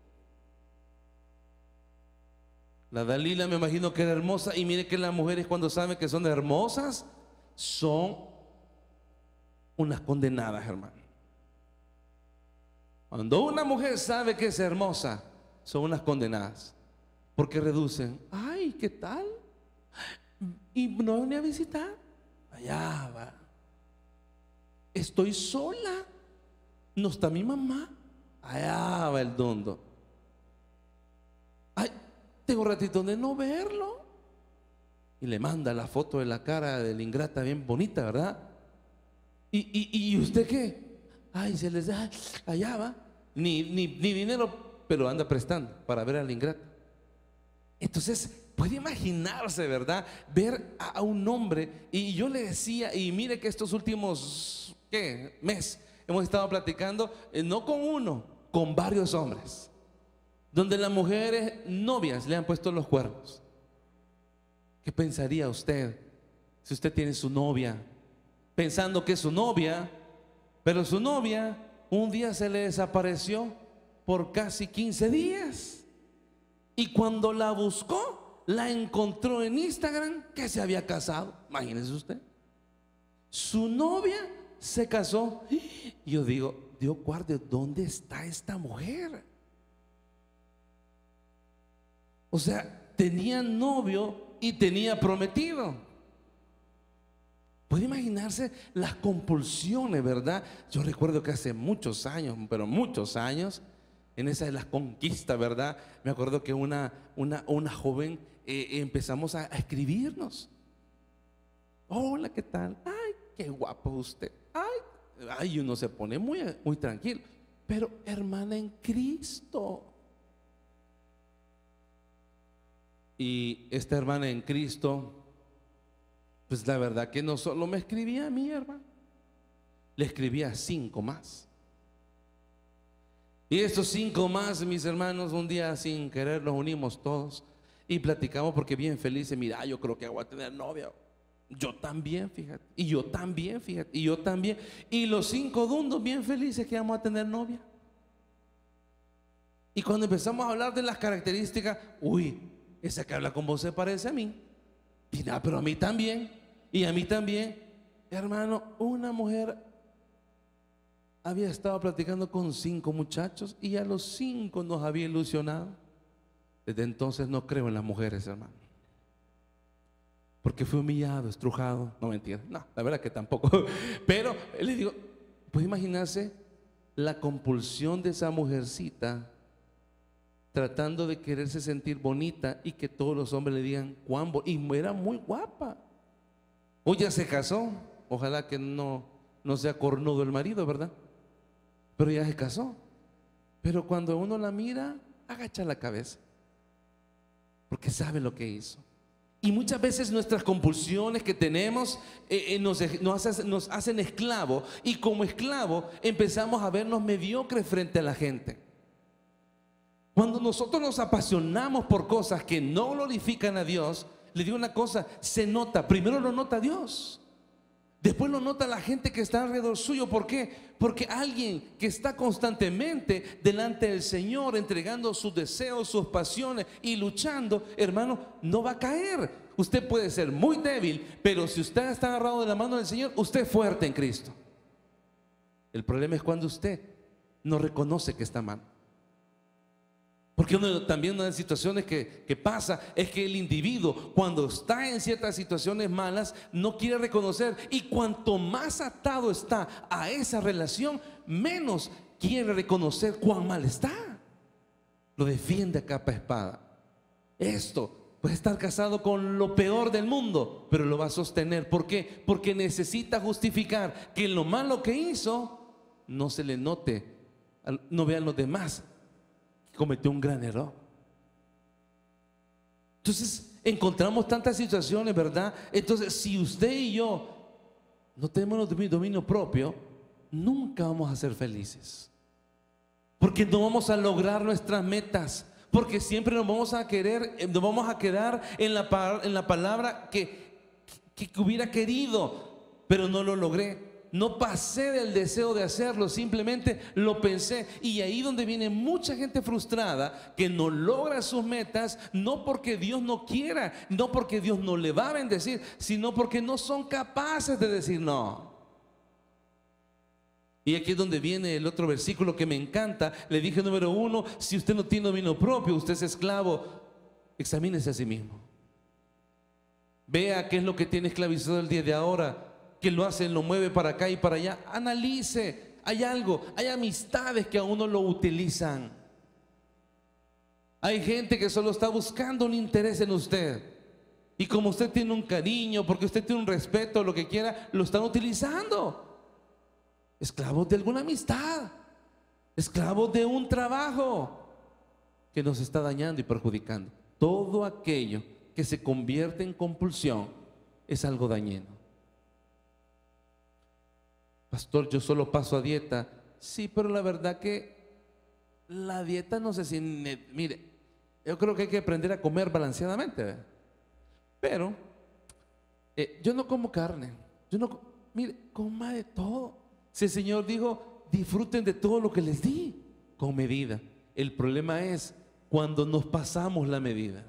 La Dalila, me imagino que era hermosa. Y mire que las mujeres, cuando saben que son hermosas, son unas condenadas, hermano. Cuando una mujer sabe que es hermosa, son unas condenadas, porque reducen. Ay, ¿qué tal? ¿Y no venía a visitar? Allá va. Estoy sola. No está mi mamá. Allá va el dondo. Ay, tengo ratito de no verlo. Y le manda la foto de la cara de la ingrata bien bonita, ¿verdad? ¿Y usted qué? Ay, se les da, allá va. Ni dinero, pero anda prestando para ver a la ingrata. Entonces, puede imaginarse, ¿verdad?, ver a un hombre. Y yo le decía, y mire que estos últimos, mes, hemos estado platicando, no con uno, con varios hombres, donde las mujeres novias le han puesto los cuernos. ¿Qué pensaría usted si usted tiene su novia, pensando que es su novia, pero su novia un día se le desapareció por casi 15 días? Y cuando la buscó, la encontró en Instagram que se había casado. Imagínese usted. Su novia se casó. Y yo digo, Dios guarde, ¿dónde está esta mujer? O sea, tenía novio y tenía prometido. Puede imaginarse las compulsiones, ¿verdad? Yo recuerdo que hace muchos años, pero muchos años, en esa de las conquistas, ¿verdad?, me acuerdo que una joven, empezamos a escribirnos. Hola, ¿qué tal? Ay, qué guapo usted. Ay, uno se pone muy, muy tranquilo. Pero hermana en Cristo. Y esta hermana en Cristo, pues la verdad que no solo me escribía a mí, hermano, le escribía a 5 más. Y estos 5 más, mis hermanos, un día sin querer nos unimos todos y platicamos, porque bien felices. Mira, yo creo que voy a tener novia. Yo también, fíjate. Y yo también, fíjate. Y yo también. Y los 5 dundos bien felices que vamos a tener novia. Y cuando empezamos a hablar de las características, uy, esa que habla con vos se parece a mí. Y nada, pero a mí también. Y a mí también. Hermano, una mujer había estado platicando con 5 muchachos y a los 5 nos había ilusionado. Desde entonces no creo en las mujeres, hermano, porque fue humillado, estrujado. No, mentira, no, la verdad que tampoco. Pero le digo, puede imaginarse la compulsión de esa mujercita tratando de quererse sentir bonita y que todos los hombres le digan cuán bonita. Y era muy guapa. Hoy ya se casó. Ojalá que no sea cornudo el marido, ¿verdad? Pero ya se casó. Pero cuando uno la mira, agacha la cabeza, porque sabe lo que hizo. Y muchas veces nuestras compulsiones que tenemos nos hacen esclavos. Y como esclavo empezamos a vernos mediocres frente a la gente. Cuando nosotros nos apasionamos por cosas que no glorifican a Dios, le digo una cosa, se nota. Primero lo nota Dios, después lo nota la gente que está alrededor suyo. ¿Por qué? Porque alguien que está constantemente delante del Señor, entregando sus deseos, sus pasiones y luchando, hermano, no va a caer. Usted puede ser muy débil, pero si usted está agarrado de la mano del Señor, usted es fuerte en Cristo. El problema es cuando usted no reconoce que está mal. Porque también una de las situaciones que pasa es que el individuo, cuando está en ciertas situaciones malas, no quiere reconocer. Y cuanto más atado está a esa relación, menos quiere reconocer cuán mal está. Lo defiende a capa espada. Esto puede estar casado con lo peor del mundo, pero lo va a sostener. ¿Por qué? Porque necesita justificar que lo malo que hizo no se le note, no vean los demás cometió un gran error. Entonces encontramos tantas situaciones, ¿verdad? Entonces, si usted y yo no tenemos dominio propio, nunca vamos a ser felices. Porque no vamos a lograr nuestras metas. Porque siempre nos vamos a quedar en la palabra que hubiera querido, pero no lo logré. No pasé del deseo de hacerlo, simplemente lo pensé. Y ahí donde viene mucha gente frustrada que no logra sus metas, no porque Dios no quiera, no porque Dios no le va a bendecir, sino porque no son capaces de decir no. Y aquí es donde viene el otro versículo que me encanta. Le dije número 1, si usted no tiene dominio propio, usted es esclavo, examínese a sí mismo. Vea qué es lo que tiene esclavizado el día de ahora, que lo hace, lo mueve para acá y para allá. Analice, hay algo, hay amistades que a uno lo utilizan. Hay gente que solo está buscando un interés en usted. Y como usted tiene un cariño, porque usted tiene un respeto, lo que quiera, lo están utilizando. Esclavos de alguna amistad, esclavos de un trabajo que nos está dañando y perjudicando. Todo aquello que se convierte en compulsión es algo dañino. Pastor, yo solo paso a dieta. Sí, pero la verdad que la dieta no sé si... Mire, yo creo que hay que aprender a comer balanceadamente, ¿verdad? Pero yo no como carne. Mire, coma de todo. Si el Señor dijo, disfruten de todo lo que les di, con medida. El problema es cuando nos pasamos la medida.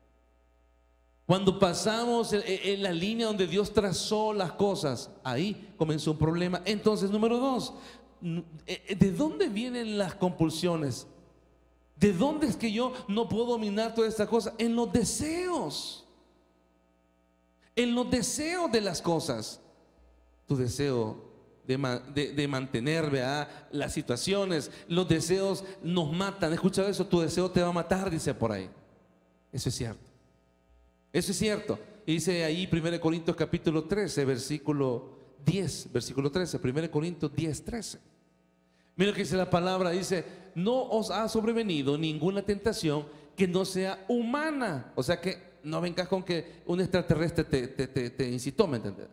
Cuando pasamos en la línea donde Dios trazó las cosas, ahí comenzó un problema. Entonces, número 2, ¿de dónde vienen las compulsiones? ¿De dónde es que yo no puedo dominar toda esta cosa? En los deseos. En los deseos de las cosas. Tu deseo de mantener, ¿verdad?, las situaciones, los deseos nos matan. ¿Escucha eso? Tu deseo te va a matar, dice por ahí. Eso es cierto. Eso es cierto. Dice ahí 1 Corintios capítulo 13, versículo 10, versículo 13, 1 Corintios 10, 13. Mira lo que dice la palabra, dice, no os ha sobrevenido ninguna tentación que no sea humana. O sea que no vengas con que un extraterrestre te incitó, ¿me entiendes?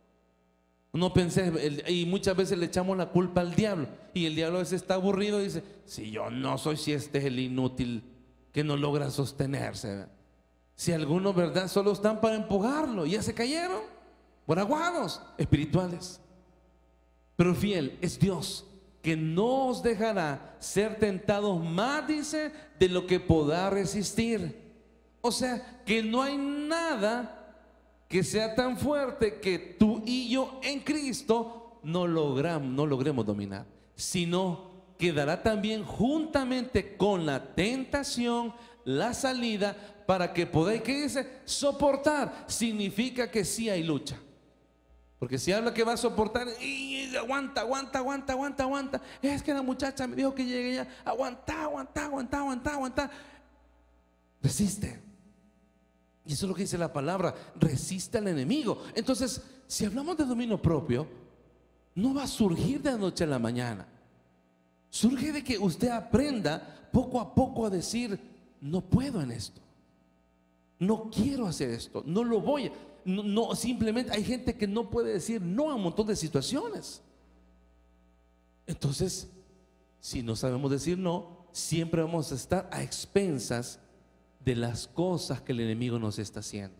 No pensé, y muchas veces le echamos la culpa al diablo. Y el diablo a veces está aburrido y dice, si yo no soy, si este es el inútil que no logra sostenerse, ¿verdad? Si algunos, ¿verdad?, solo están para empujarlo, ya se cayeron por aguados espirituales. Pero fiel es Dios, que no os dejará ser tentados más, dice, de lo que podrá resistir. O sea, que no hay nada que sea tan fuerte que tú y yo en Cristo no logremos dominar, sino quedará también juntamente con la tentación la salida para que podáis, ¿qué dice? Soportar. Significa que sí hay lucha. Porque si habla que va a soportar y aguanta. Es que la muchacha me dijo que llegue ya. Aguanta. Resiste. Y eso es lo que dice la palabra. Resiste al enemigo. Entonces, si hablamos de dominio propio, no va a surgir de la noche a la mañana. Surge de que usted aprenda poco a poco a decir, no puedo en esto. No quiero hacer esto, no lo voy a, no, simplemente hay gente que no puede decir no a un montón de situaciones. Entonces, si no sabemos decir no, siempre vamos a estar a expensas de las cosas que el enemigo nos está haciendo.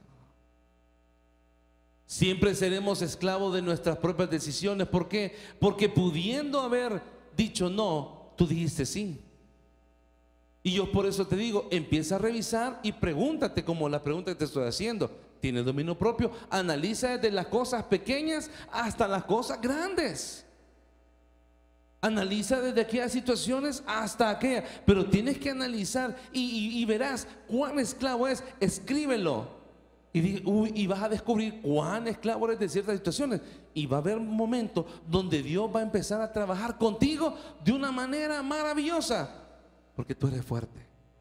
Siempre seremos esclavos de nuestras propias decisiones. ¿Por qué? Porque pudiendo haber dicho no, tú dijiste sí. Y yo por eso te digo, empieza a revisar y pregúntate, como la pregunta que te estoy haciendo. ¿Tienes dominio propio? Analiza desde las cosas pequeñas hasta las cosas grandes. Analiza desde aquellas situaciones hasta aquellas. Pero tienes que analizar y verás cuán esclavo es. Escríbelo. Y vas a descubrir cuán esclavo eres de ciertas situaciones. Y va a haber un momento donde Dios va a empezar a trabajar contigo de una manera maravillosa. Porque tú eres fuerte.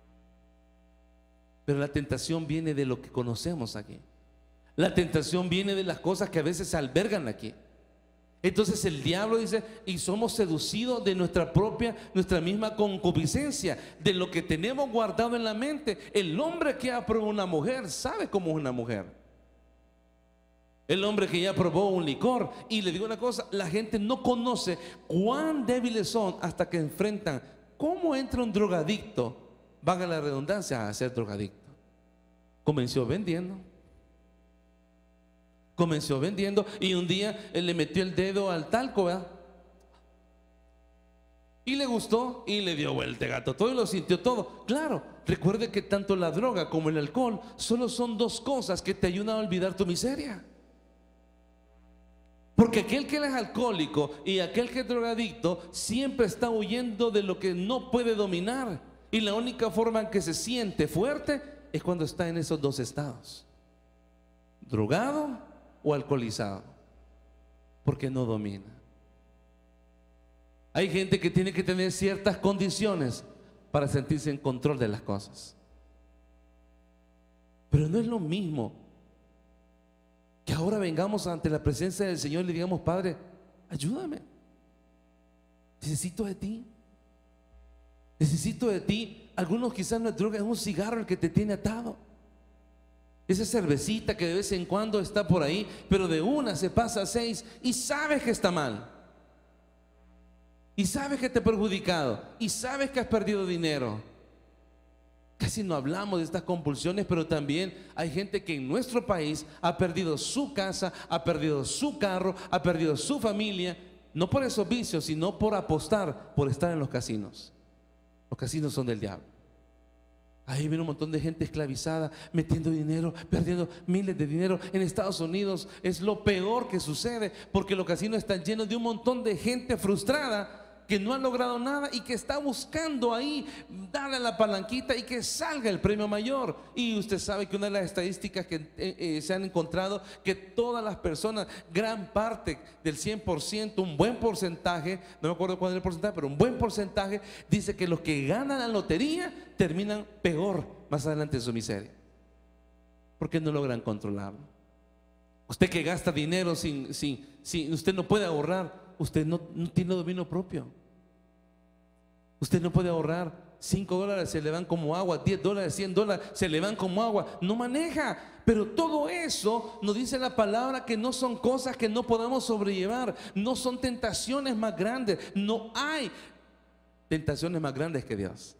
Pero la tentación viene de lo que conocemos aquí. La tentación viene de las cosas que a veces se albergan aquí. Entonces el diablo dice, y somos seducidos de nuestra misma concupiscencia, de lo que tenemos guardado en la mente. El hombre que aprueba una mujer sabe cómo es una mujer. El hombre que ya probó un licor. Y le digo una cosa, la gente no conoce cuán débiles son hasta que enfrentan cómo entra un drogadicto, valga la redundancia, a ser drogadicto. Comenzó vendiendo y un día él le metió el dedo al talco, ¿verdad? Y le gustó y le dio vuelta gato todo y lo sintió todo. Claro, recuerde que tanto la droga como el alcohol solo son dos cosas que te ayudan a olvidar tu miseria. Porque aquel que es alcohólico y aquel que es drogadicto siempre está huyendo de lo que no puede dominar. Y la única forma en que se siente fuerte es cuando está en esos dos estados, drogado o alcoholizado, porque no domina. Hay gente que tiene que tener ciertas condiciones para sentirse en control de las cosas. Pero no es lo mismo que ahora vengamos ante la presencia del Señor y le digamos: Padre, ayúdame, necesito de ti. Necesito de ti. Algunos quizás no es droga, es un cigarro el que te tiene atado. Esa cervecita que de vez en cuando está por ahí, pero de una se pasa a 6 y sabes que está mal. Y sabes que te ha perjudicado. Y sabes que has perdido dinero. Casi no hablamos de estas compulsiones, pero también hay gente que en nuestro país ha perdido su casa, ha perdido su carro, ha perdido su familia, no por esos vicios, sino por apostar, por estar en los casinos. Los casinos son del diablo. Ahí viene un montón de gente esclavizada, metiendo dinero, perdiendo miles de dinero. En Estados Unidos es lo peor que sucede, porque los casinos están llenos de un montón de gente frustrada que no ha logrado nada y que está buscando ahí darle a la palanquita y que salga el premio mayor. Y usted sabe que una de las estadísticas que se han encontrado, que todas las personas, gran parte del 100%, un buen porcentaje, no me acuerdo cuál es el porcentaje, pero un buen porcentaje, dice que los que ganan la lotería terminan peor más adelante en su miseria, porque no logran controlarlo. Usted que gasta dinero sin usted no puede ahorrar. Usted no tiene dominio propio. Usted no puede ahorrar. $5 se le van como agua, $10, $100 se le van como agua. No maneja. Pero todo eso nos dice la palabra que no son cosas que no podamos sobrellevar. No son tentaciones más grandes. No hay tentaciones más grandes que Dios.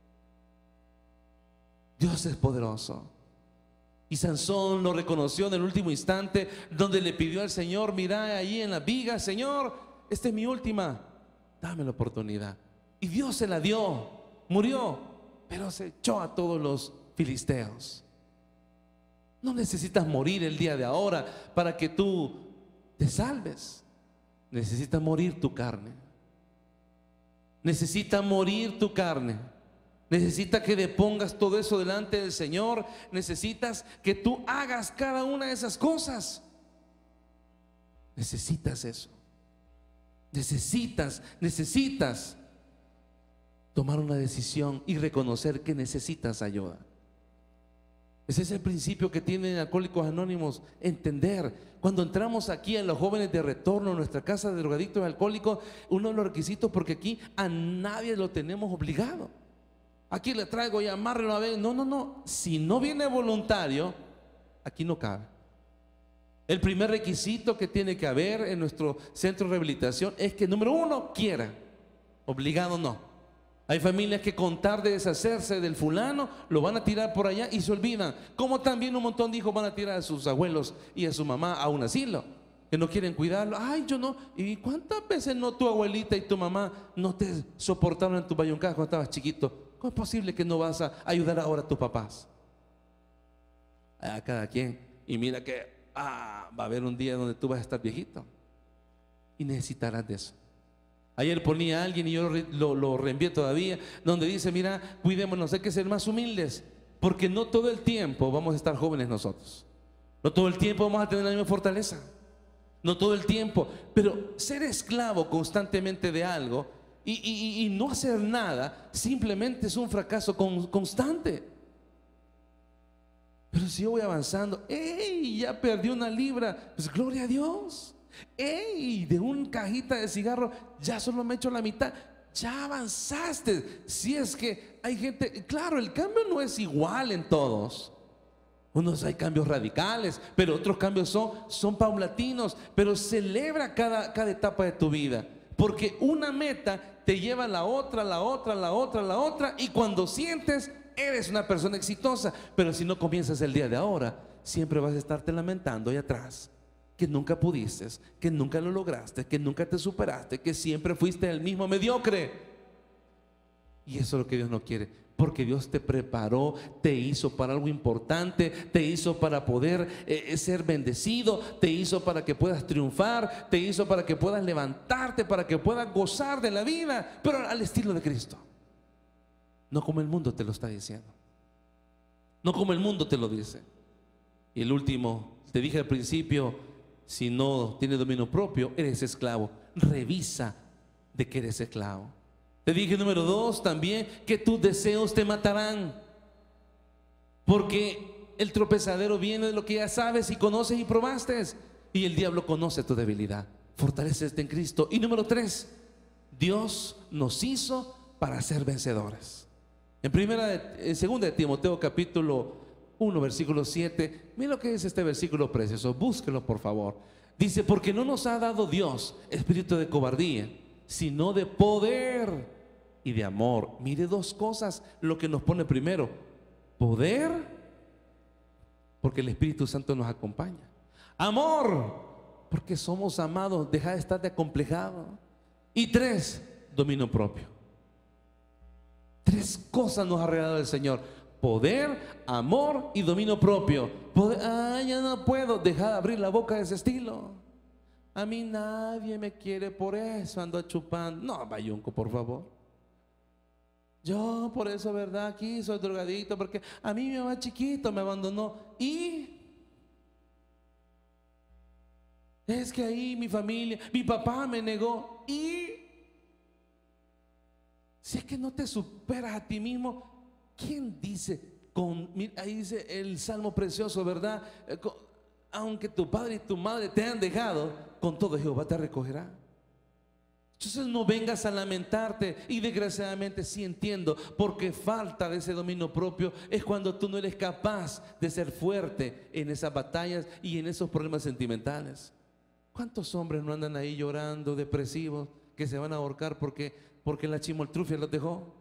Dios es poderoso. Y Sansón lo reconoció en el último instante, donde le pidió al Señor: mira ahí en la viga, Señor, esta es mi última, dame la oportunidad. Y Dios se la dio, murió, pero se echó a todos los filisteos. No necesitas morir el día de ahora para que tú te salves. Necesitas morir tu carne. Necesita morir tu carne. Necesita que depongas todo eso delante del Señor. Necesitas que tú hagas cada una de esas cosas. Necesitas eso. Necesitas tomar una decisión y reconocer que necesitas ayuda. Ese es el principio que tienen Alcohólicos Anónimos, entender. Cuando entramos aquí en los jóvenes de retorno, en nuestra casa de drogadictos y alcohólicos, uno de los requisitos, porque aquí a nadie lo tenemos obligado. Aquí le traigo y amárrelo a ver. No. Si no viene voluntario, aquí no cabe. El primer requisito que tiene que haber en nuestro centro de rehabilitación es que, número 1, quiera. Obligado no. Hay familias que con tal de deshacerse del fulano, lo van a tirar por allá y se olvidan. Como también un montón de hijos van a tirar a sus abuelos y a su mamá a un asilo, que no quieren cuidarlo. Ay, yo no. ¿Y cuántas veces no tu abuelita y tu mamá no te soportaron en tu bayuncada cuando estabas chiquito? ¿Cómo es posible que no vas a ayudar ahora a tus papás? A cada quien. Y mira que va a haber un día donde tú vas a estar viejito y necesitarás de eso. Ayer ponía a alguien y yo lo reenvié todavía, donde dice: mira, cuidémonos, hay que ser más humildes, porque no todo el tiempo vamos a estar jóvenes nosotros. No todo el tiempo vamos a tener la misma fortaleza. No todo el tiempo. Pero ser esclavo constantemente de algo y no hacer nada simplemente es un fracaso constante. Pero si yo voy avanzando, ¡ey! Ya perdí 1 libra, pues gloria a Dios. ¡Ey! De una cajita de cigarro ya solo me echo la mitad. Ya avanzaste. Si es que hay gente, claro, el cambio no es igual en todos, Unos hay cambios radicales, pero otros cambios son paulatinos. Pero celebra cada etapa de tu vida, porque una meta te lleva a la otra, la otra, la otra, la otra, y cuando sientes, eres una persona exitosa. Pero si no comienzas el día de ahora, siempre vas a estarte lamentando ahí atrás, que nunca pudiste, que nunca lo lograste, que nunca te superaste, que siempre fuiste el mismo mediocre. Y eso es lo que Dios no quiere, porque Dios te preparó, te hizo para algo importante, te hizo para poder ser bendecido, te hizo para que puedas triunfar, te hizo para que puedas levantarte, para que puedas gozar de la vida, pero al estilo de Cristo, no como el mundo te lo está diciendo, no como el mundo te lo dice. Y el último, te dije al principio, si no tienes dominio propio, eres esclavo. Revisa de que eres esclavo. Te dije número 2 también, que tus deseos te matarán, porque el tropezadero viene de lo que ya sabes y conoces y probaste, y el diablo conoce tu debilidad. Fortalécete en Cristo. Y número 3, Dios nos hizo para ser vencedores. En segunda de Timoteo capítulo 1 versículo 7, mira lo que es este versículo precioso, búsquelo por favor. Dice: porque no nos ha dado Dios espíritu de cobardía, sino de poder y de amor. Mire, 2 cosas lo que nos pone primero: poder, porque el Espíritu Santo nos acompaña; amor, porque somos amados, deja de estar de acomplejado; y 3, dominio propio. 3 cosas nos ha regalado el Señor: poder, amor y dominio propio. Poder, ya no puedo, deja de abrir la boca de ese estilo. A mí nadie me quiere, por eso ando chupando. No, bayunco, por favor. Yo por eso, ¿verdad? Aquí soy drogadicto, porque a mí mi mamá chiquito me abandonó. Y es que ahí mi familia, mi papá me negó. Y si es que no te superas a ti mismo, ¿quién dice? Ahí dice el salmo precioso, ¿verdad? Aunque tu padre y tu madre te han dejado, con todo Jehová te recogerá. Entonces no vengas a lamentarte. Y desgraciadamente sí entiendo, porque falta de ese dominio propio es cuando tú no eres capaz de ser fuerte en esas batallas y en esos problemas sentimentales. ¿Cuántos hombres no andan ahí llorando, depresivos, que se van a ahorcar porque la chimoltrufia los dejó?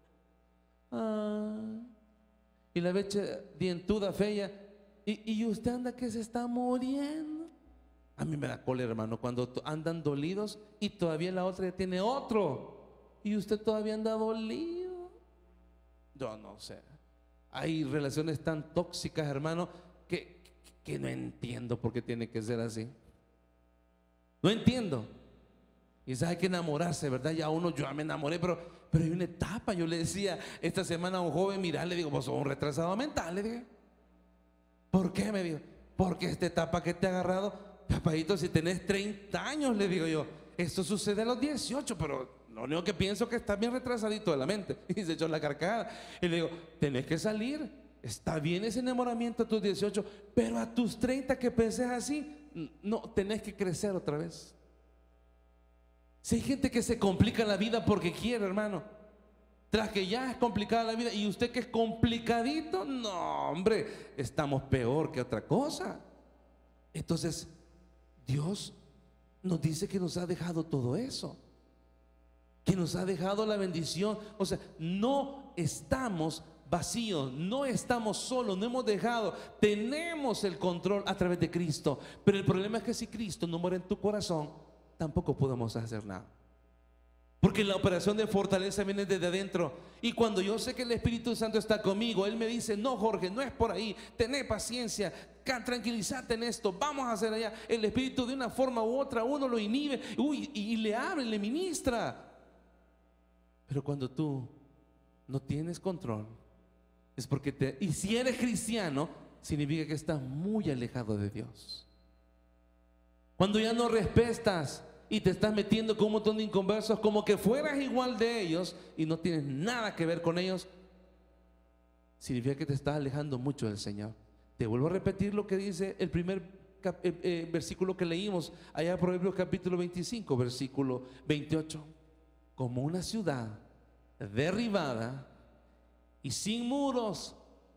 Y la becha dientuda fea, y usted anda que se está muriendo. A mí me da cólera, hermano, cuando andan dolidos y todavía la otra ya tiene otro y usted todavía anda dolido. Yo no sé, hay relaciones tan tóxicas, hermano, que no entiendo por qué tiene que ser así. No entiendo. Quizás hay que enamorarse, ¿verdad? Ya yo me enamoré, pero hay una etapa. Yo le decía esta semana a un joven: mira, le digo, vos sos un retrasado mental, le dije. ¿Por qué? Me dijo: porque esta etapa que te ha agarrado, papadito, si tenés 30 años, le digo yo, esto sucede a los 18, pero lo único que pienso es que estás bien retrasadito de la mente. Y se echó la carcajada. Y le digo: tenés que salir. Está bien ese enamoramiento a tus 18, pero a tus 30 que pensés así, no, tenés que crecer otra vez. Si hay gente que se complica la vida porque quiere, hermano, tras que ya es complicada la vida, y usted que es complicadito, no, hombre, estamos peor que otra cosa. Entonces, Dios nos dice que nos ha dejado todo eso, que nos ha dejado la bendición. O sea, no estamos vacíos, no estamos solos, no hemos dejado, tenemos el control a través de Cristo. Pero el problema es que si Cristo no muere en tu corazón, tampoco podemos hacer nada, porque la operación de fortaleza viene desde adentro. Y cuando yo sé que el Espíritu Santo está conmigo, Él me dice: no, Jorge, no es por ahí, tené paciencia, tranquilízate en esto, vamos a hacer allá. El Espíritu de una forma u otra uno lo inhibe, y le habla, le ministra. Pero cuando tú no tienes control, es porque y si eres cristiano, significa que estás muy alejado de Dios. Cuando ya no respetas y te estás metiendo con un montón de inconversos, como que fueras igual de ellos y no tienes nada que ver con ellos, significa que te estás alejando mucho del Señor. Te vuelvo a repetir lo que dice el primer versículo que leímos allá en Proverbios capítulo 25, versículo 28. Como una ciudad derribada y sin muros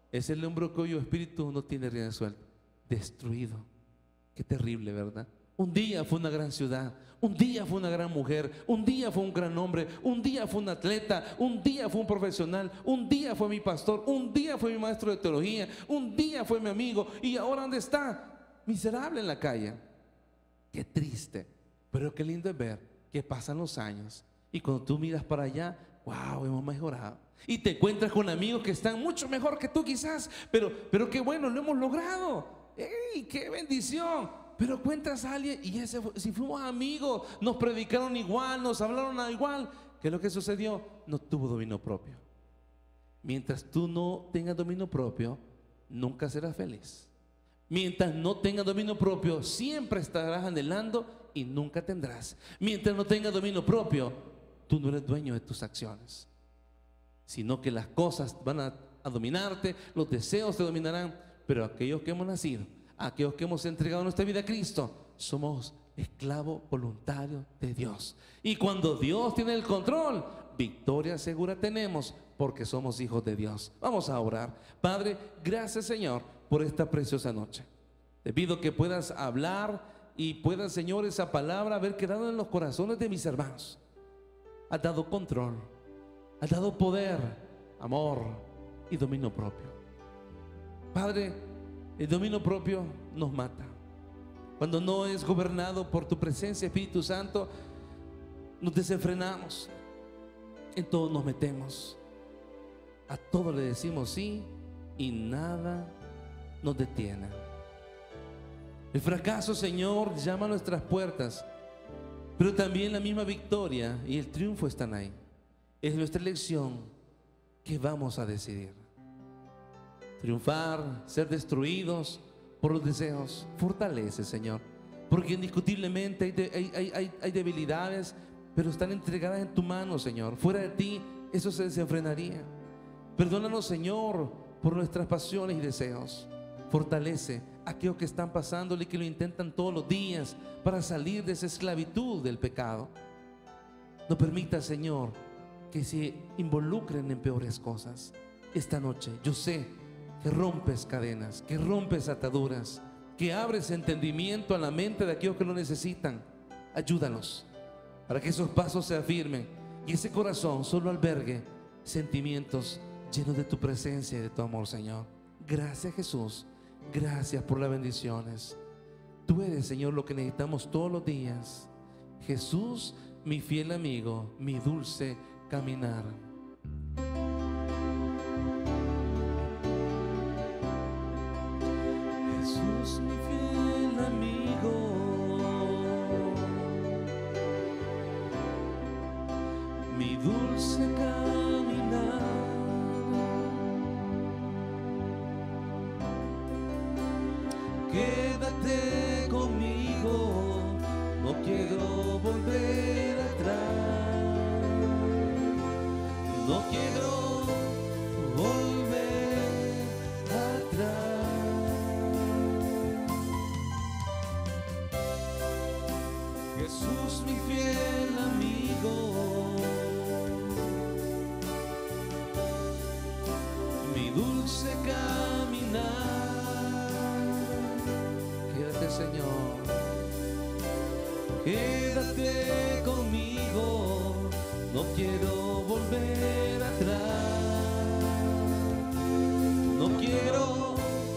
Es el hombre cuyo espíritu no tiene rienda suelta. Destruido. Qué terrible, ¿verdad? Un día fue una gran ciudad, un día fue una gran mujer, un día fue un gran hombre, un día fue un atleta, un día fue un profesional, un día fue mi pastor, un día fue mi maestro de teología, un día fue mi amigo, y ahora ¿dónde está? Miserable en la calle. Qué triste, pero qué lindo es ver que pasan los años y cuando tú miras para allá, wow, hemos mejorado. Y te encuentras con amigos que están mucho mejor que tú quizás, pero qué bueno, lo hemos logrado. ¡Ey, qué bendición! Pero encuentras a alguien y si fuimos amigos, nos predicaron igual, nos hablaron igual. ¿Qué es lo que sucedió? No tuvo dominio propio. Mientras tú no tengas dominio propio, nunca serás feliz. Mientras no tengas dominio propio, siempre estarás anhelando y nunca tendrás. Mientras no tengas dominio propio, tú no eres dueño de tus acciones, sino que las cosas van a dominarte, los deseos te dominarán. Pero aquellos que hemos nacido, aquellos que hemos entregado nuestra vida a Cristo, somos esclavos voluntarios de Dios. Y cuando Dios tiene el control, victoria segura tenemos, porque somos hijos de Dios. Vamos a orar. Padre, gracias, Señor, por esta preciosa noche. Te pido que puedas hablar y puedas, Señor, esa palabra haber quedado en los corazones de mis hermanos. Has dado control, has dado poder, amor y dominio propio. Padre, el dominio propio nos mata. Cuando no es gobernado por tu presencia, Espíritu Santo, nos desenfrenamos. En todo nos metemos. A todo le decimos sí y nada nos detiene. El fracaso, Señor, llama a nuestras puertas, pero también la misma victoria y el triunfo están ahí. Es nuestra elección que vamos a decidir. Triunfar, ser destruidos por los deseos. Fortalece, Señor, porque indiscutiblemente hay debilidades, pero están entregadas en tu mano, Señor. Fuera de ti, eso se desenfrenaría. Perdónanos, Señor, por nuestras pasiones y deseos. Fortalece a aquellos que están pasándole y que lo intentan todos los días para salir de esa esclavitud del pecado. No permita, Señor, que se involucren en peores cosas. Esta noche yo sé que rompes cadenas, que rompes ataduras, que abres entendimiento a la mente de aquellos que lo necesitan. Ayúdanos para que esos pasos se afirmen y ese corazón solo albergue sentimientos llenos de tu presencia y de tu amor, Señor. Gracias, Jesús. Gracias por las bendiciones. Tú eres, Señor, lo que necesitamos todos los días. Jesús, mi fiel amigo, mi dulce caminar. Jesús, mi fiel amigo, mi dulce caminar. Quédate conmigo, no quiero volver atrás, no quiero volver atrás. Jesús, mi fiel amigo, mi dulce caminar. Quédate, Señor, quédate conmigo, no quiero volver atrás, no quiero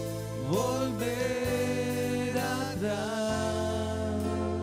volver atrás.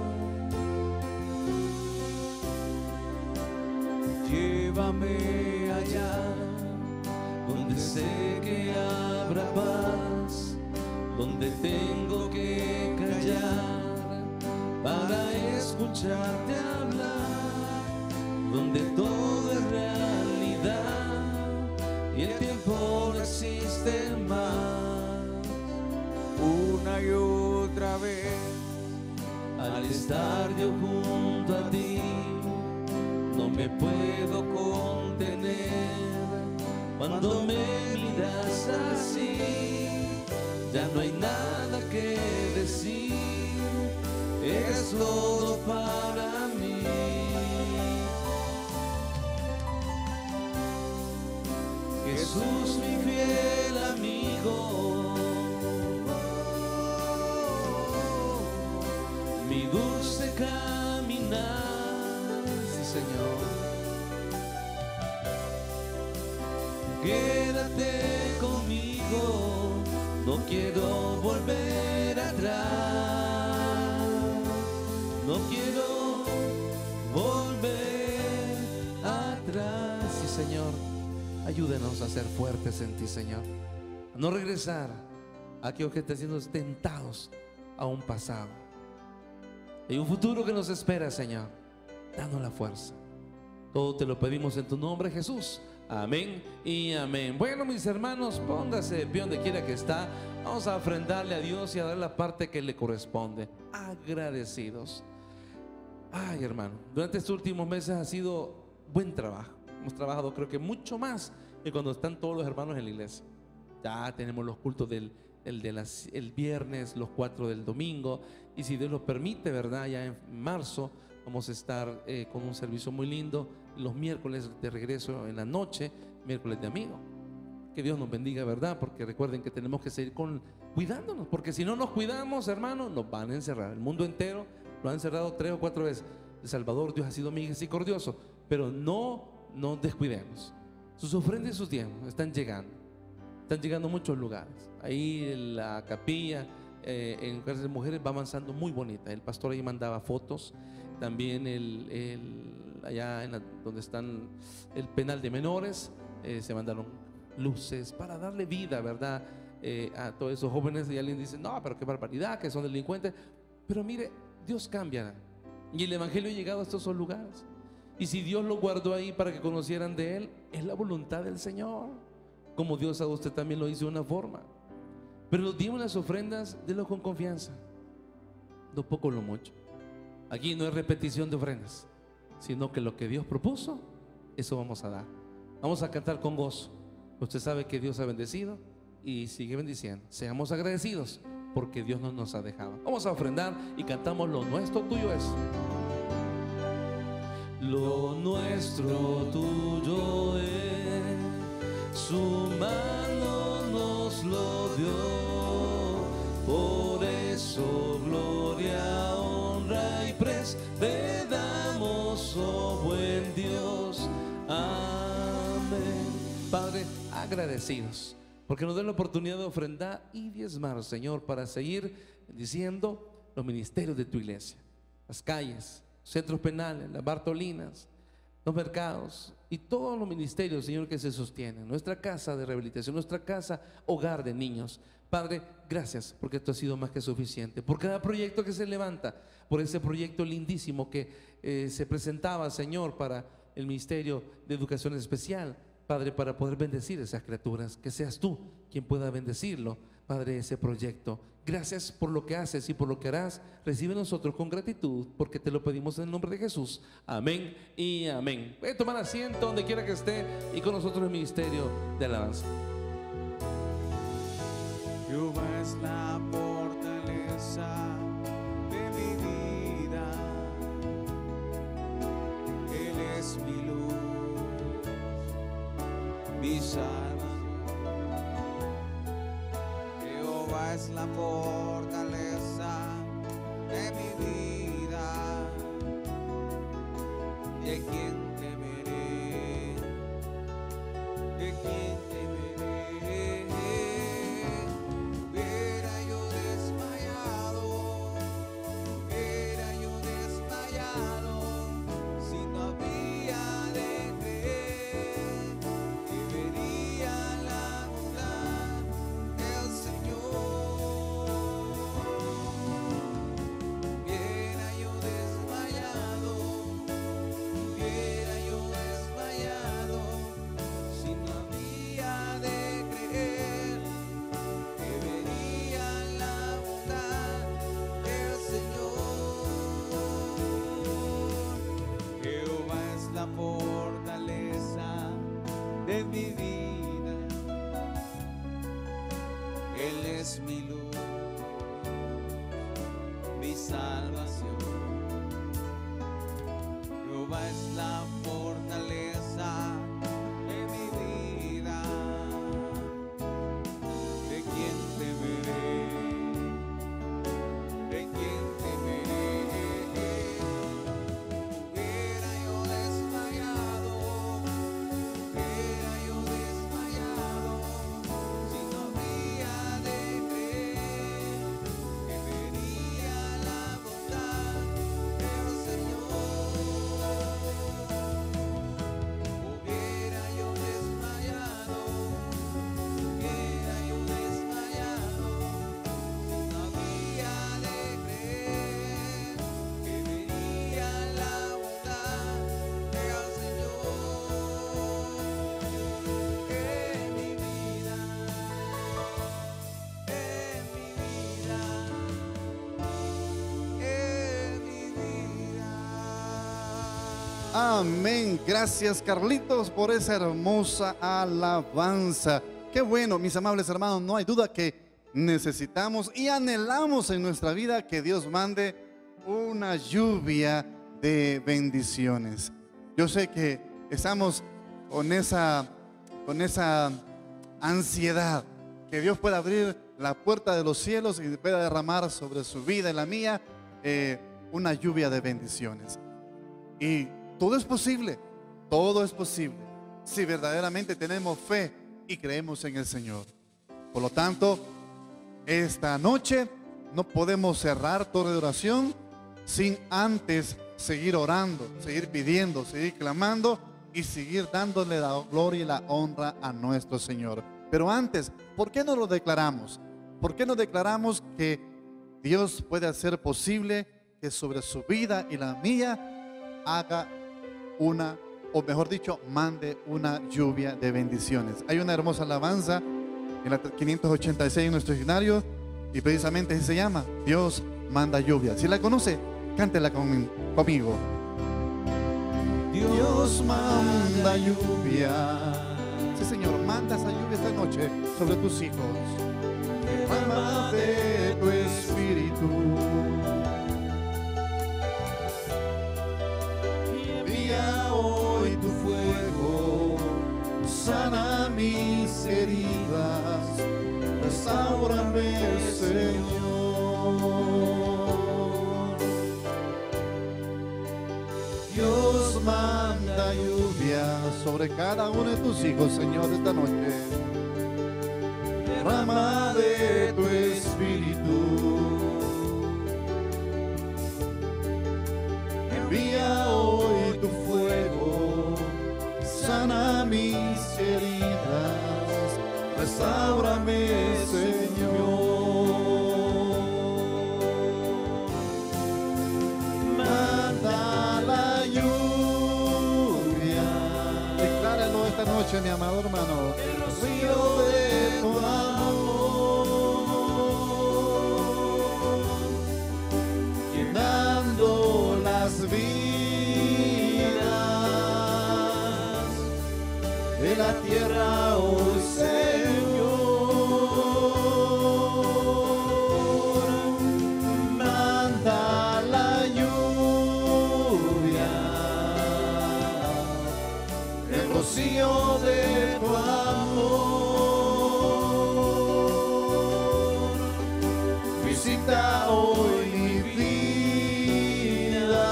Llévame allá donde sé que habrá paz, donde tengo que callar para escucharte hablar, donde todo es realidad y el tiempo no existe más. Una y otra vez, Al estar yo junto a ti, no me puedo contener. Cuando me miras así, ya no hay nada que decir, eres todo para mí. Jesús mi fiel amigo, mi dulce caminar, sí Señor. Quédate conmigo, no quiero volver atrás, no quiero volver atrás, sí Señor. Ayúdenos a ser fuertes en ti, Señor, a no regresar a aquellos que estén siendo tentados a un pasado. Hay un futuro que nos espera, Señor. Danos la fuerza. Todo te lo pedimos en tu nombre, Jesús. Amén y amén. Bueno, mis hermanos, póngase de pie donde quiera que está. Vamos a ofrendarle a Dios y a dar la parte que le corresponde. Agradecidos. Ay, hermano, durante estos últimos meses ha sido buen trabajo. Hemos trabajado, creo que mucho más que cuando están todos los hermanos en la iglesia. Ya tenemos los cultos el viernes, los 4 del domingo. Y si Dios lo permite, ¿verdad? Ya en marzo vamos a estar con un servicio muy lindo. Los miércoles de regreso en la noche, miércoles de amigo. Que Dios nos bendiga, ¿verdad? Porque recuerden que tenemos que seguir cuidándonos. Porque si no nos cuidamos, hermanos, nos van a encerrar. El mundo entero lo han encerrado 3 o 4 veces. El Salvador, Dios ha sido misericordioso. Pero no descuidemos. Sus ofrendas y sus diezmos están llegando a muchos lugares. Ahí en la capilla, en lugares de mujeres, va avanzando muy bonita. El pastor ahí mandaba fotos. También allá donde están el penal de menores, se mandaron luces para darle vida, ¿verdad? A todos esos jóvenes. Y alguien dice, no, pero qué barbaridad, que son delincuentes. Pero mire, Dios cambia. Y el evangelio ha llegado a estos lugares. Y si Dios lo guardó ahí para que conocieran de Él, es la voluntad del Señor. Como Dios a usted también lo hizo de una forma. Pero los dimos las ofrendas, denlo con confianza. Lo poco, lo mucho. Aquí no es repetición de ofrendas, sino que lo que Dios propuso, eso vamos a dar. Vamos a cantar con gozo. Usted sabe que Dios ha bendecido y sigue bendiciendo. Seamos agradecidos porque Dios no nos ha dejado. Vamos a ofrendar y cantamos lo nuestro, tuyo es. Lo nuestro tuyo es, su mano nos lo dio, por eso gloria, honra y pres te damos, oh buen Dios. Amén. Padre, agradecidos porque nos den la oportunidad de ofrendar y diezmar, Señor, para seguir diciendo los ministerios de tu iglesia, las calles, centros penales, las Bartolinas, los mercados y todos los ministerios, Señor, que se sostienen. Nuestra casa de rehabilitación, nuestra casa hogar de niños. Padre, gracias porque esto ha sido más que suficiente. Por cada proyecto que se levanta, por ese proyecto lindísimo que se presentaba, Señor, para el Ministerio de Educación Especial. Padre, para poder bendecir a esas criaturas, que seas tú quien pueda bendecirlo, Padre, ese proyecto. Gracias por lo que haces y por lo que harás. Recibe nosotros con gratitud, porque te lo pedimos en el nombre de Jesús. Amén y amén. Puede tomar asiento donde quiera que esté y con nosotros el ministerio de alabanza. Jehová es la fortaleza de mi vida, Él es mi luz, mi salvación. Jehová es la fortaleza de mi vida, ¿de quién temeré? ¿De quién temeré? Hubiera yo desmayado si no había de creer que vería la bondad del Señor. Hubiera yo desmayado si no había de creer que vería la bondad del Señor. Jehová es la fortaleza de mi vida, Él es mi luz, mi salvación. Jehová es la fortaleza de mi vida, Amén. Gracias, Carlitos, por esa hermosa alabanza. Qué bueno, mis amables hermanos. No hay duda que necesitamos y anhelamos en nuestra vida que Dios mande una lluvia de bendiciones. Yo sé que estamos con esa ansiedad, que Dios pueda abrir la puerta de los cielos y pueda derramar sobre su vida y la mía una lluvia de bendiciones. Y todo es posible si verdaderamente tenemos fe y creemos en el Señor. Por lo tanto, esta noche no podemos cerrar torre de oración sin antes seguir orando, seguir pidiendo, seguir clamando y seguir dándole la gloria y la honra a nuestro Señor. Pero antes, ¿por qué no lo declaramos? ¿Por qué no declaramos que Dios puede hacer posible que sobre su vida y la mía haga una, o mejor dicho, mande una lluvia de bendiciones? Hay una hermosa alabanza en la 586 en nuestro escenario y precisamente así se llama: Dios manda lluvia. Si la conoce, cántela conmigo. Dios manda lluvia. Sí, Señor, manda esa lluvia esta noche sobre tus hijos. Derrama de tu espíritu. Envía hoy tu fuego, sana mis heridas, restáurame, Señor. Dios manda lluvia sobre cada uno de tus hijos, Señor, esta noche. derrama de tu espíritu. Envía hoy tu fuego, sana mis heridas, restáurame, Señor. Manda la lluvia, Decláralo esta noche, mi amado hermano. el rocío de tu amor, llenando las vidas de la tierra, oh Señor. Manda la lluvia, el rocío de tu amor, visita hoy mi vida,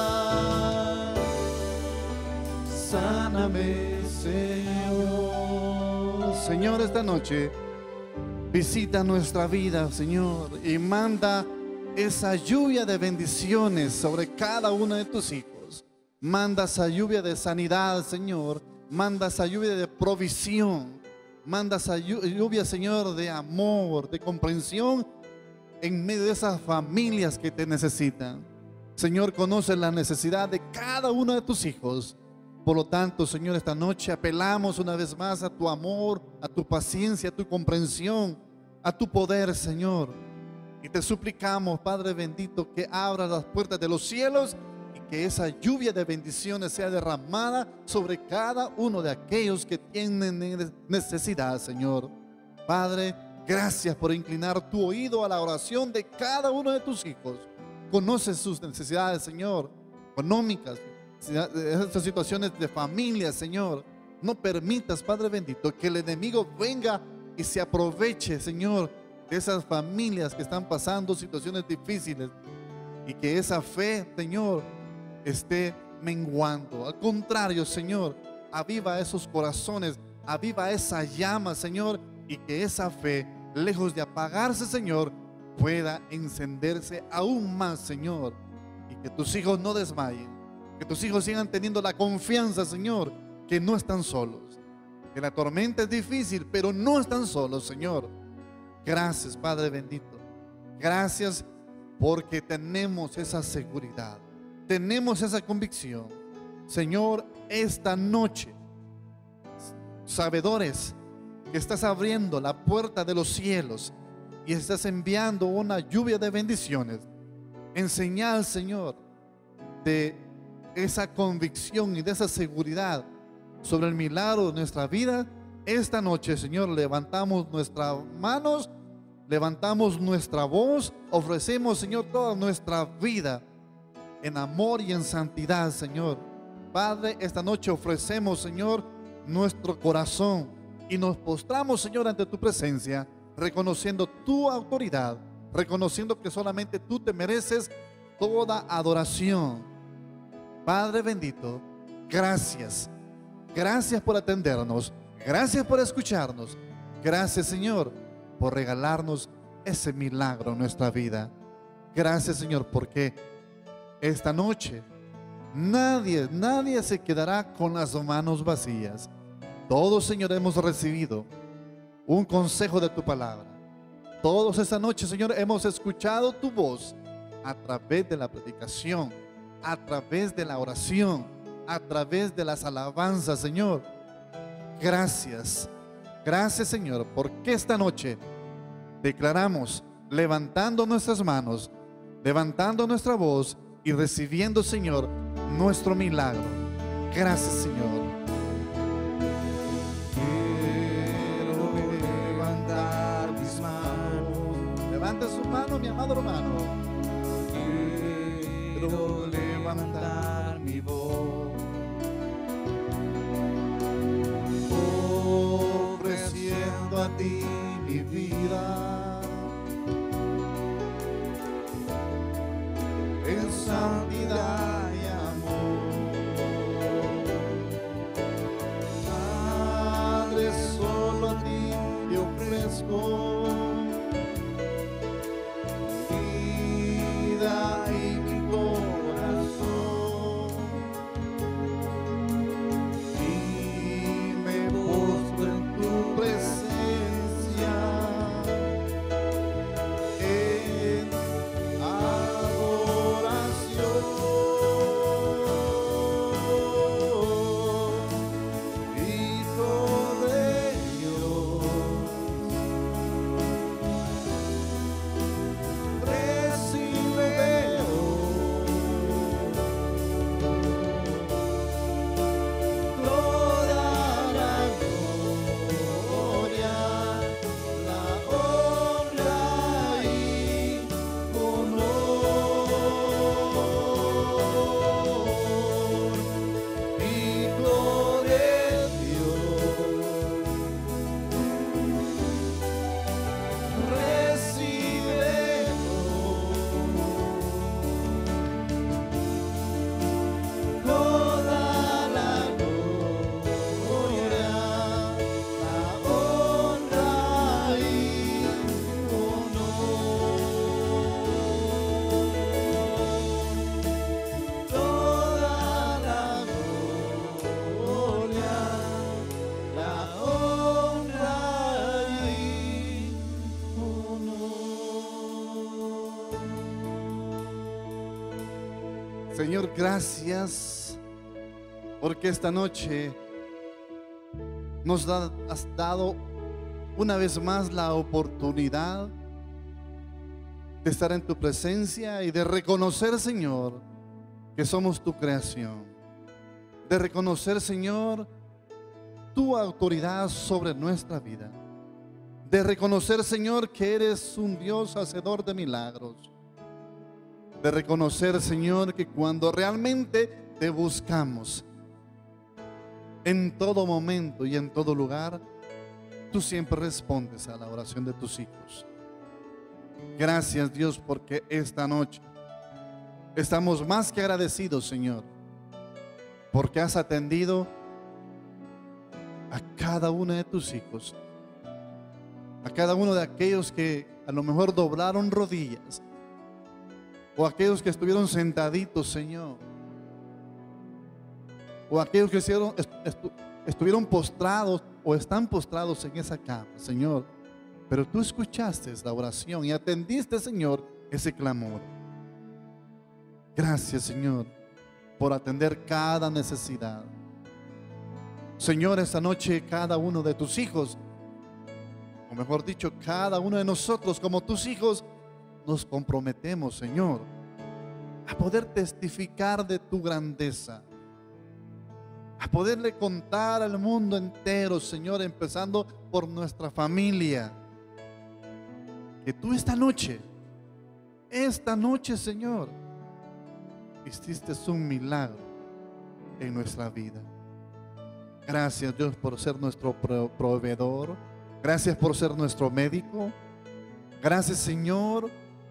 sáname, Señor. Señor, esta noche visita nuestra vida, Señor, y manda esa lluvia de bendiciones sobre cada uno de tus hijos. Manda esa lluvia de sanidad, Señor. Manda esa lluvia de provisión. Manda esa lluvia, Señor, de amor, de comprensión en medio de esas familias que te necesitan. Señor, conoce la necesidad de cada uno de tus hijos. Por lo tanto, Señor, esta noche apelamos una vez más a tu amor, a tu paciencia, a tu comprensión, a tu poder, Señor. Y te suplicamos, Padre bendito, que abras las puertas de los cielos y que esa lluvia de bendiciones sea derramada sobre cada uno de aquellos que tienen necesidad, Señor. Padre, gracias por inclinar tu oído a la oración de cada uno de tus hijos. Conoces sus necesidades, Señor, económicas, estas situaciones de familia, Señor. No permitas, Padre bendito, que el enemigo venga y se aproveche, Señor, de esas familias que están pasando situaciones difíciles y que esa fe, Señor, esté menguando. Al contrario, Señor, aviva esos corazones, aviva esa llama, Señor, y que esa fe, lejos de apagarse, Señor, pueda encenderse aún más, Señor, y que tus hijos no desmayen. Que tus hijos sigan teniendo la confianza, Señor, que no están solos. Que la tormenta es difícil, pero no están solos, Señor. Gracias, Padre bendito. Gracias porque tenemos esa seguridad. Tenemos esa convicción. Señor, esta noche, sabedores que estás abriendo la puerta de los cielos y estás enviando una lluvia de bendiciones en señal, Señor, de esa convicción y de esa seguridad sobre el milagro de nuestra vida, esta noche, Señor, levantamos nuestras manos, levantamos nuestra voz, ofrecemos, Señor, toda nuestra vida en amor y en santidad, Señor. Padre, esta noche ofrecemos, Señor, nuestro corazón y nos postramos, Señor, ante tu presencia, reconociendo tu autoridad, reconociendo que solamente tú te mereces toda adoración. Padre bendito, gracias. Gracias por atendernos. Gracias por escucharnos. Gracias, Señor, por regalarnos ese milagro en nuestra vida. Gracias, Señor, porque esta noche nadie se quedará con las manos vacías. Todos, Señor, hemos recibido un consejo de tu palabra. Todos esta noche, Señor, hemos escuchado tu voz a través de la predicación, a través de la oración, a través de las alabanzas, Señor. Gracias, gracias, Señor, porque esta noche declaramos, levantando nuestras manos, levantando nuestra voz y recibiendo, Señor, nuestro milagro. Gracias, Señor. Quiero levantar mis manos. Levante su mano, mi amado hermano. Quiero levantar mi voz, ofreciendo a ti mi vida en santidad y amor. Padre, solo a ti te ofrezco mi vida y mi corazón, y me postro en tu presencia en adoración. Hijo de Dios, recibe toda la gloria, la honra y honor. Hijo de Dios, recibe toda la gloria, la honra y honor. Toda la gloria, la honra y honor. Señor, gracias porque esta noche has dado una vez más la oportunidad de estar en tu presencia y de reconocer, Señor, que somos tu creación. De reconocer, Señor, tu autoridad sobre nuestra vida. De reconocer, Señor, que eres un Dios hacedor de milagros. De reconocer, Señor, que cuando realmente te buscamos, en todo momento y en todo lugar, tú siempre respondes a la oración de tus hijos. Gracias, Dios, porque esta noche estamos más que agradecidos, Señor, porque has atendido a cada uno de tus hijos, a cada uno de aquellos que a lo mejor doblaron rodillas, o aquellos que estuvieron sentaditos, Señor, o aquellos que estuvieron postrados o están postrados en esa cama, Señor. Pero tú escuchaste la oración y atendiste, Señor, ese clamor. Gracias, Señor, por atender cada necesidad. Señor, esta noche cada uno de tus hijos, o mejor dicho, cada uno de nosotros como tus hijos, nos comprometemos, Señor, a poder testificar de tu grandeza, a poderle contar al mundo entero, Señor, empezando por nuestra familia, que tú esta noche, Señor, hiciste un milagro en nuestra vida. Gracias, Dios, por ser nuestro proveedor. Gracias por ser nuestro médico. Gracias, Señor,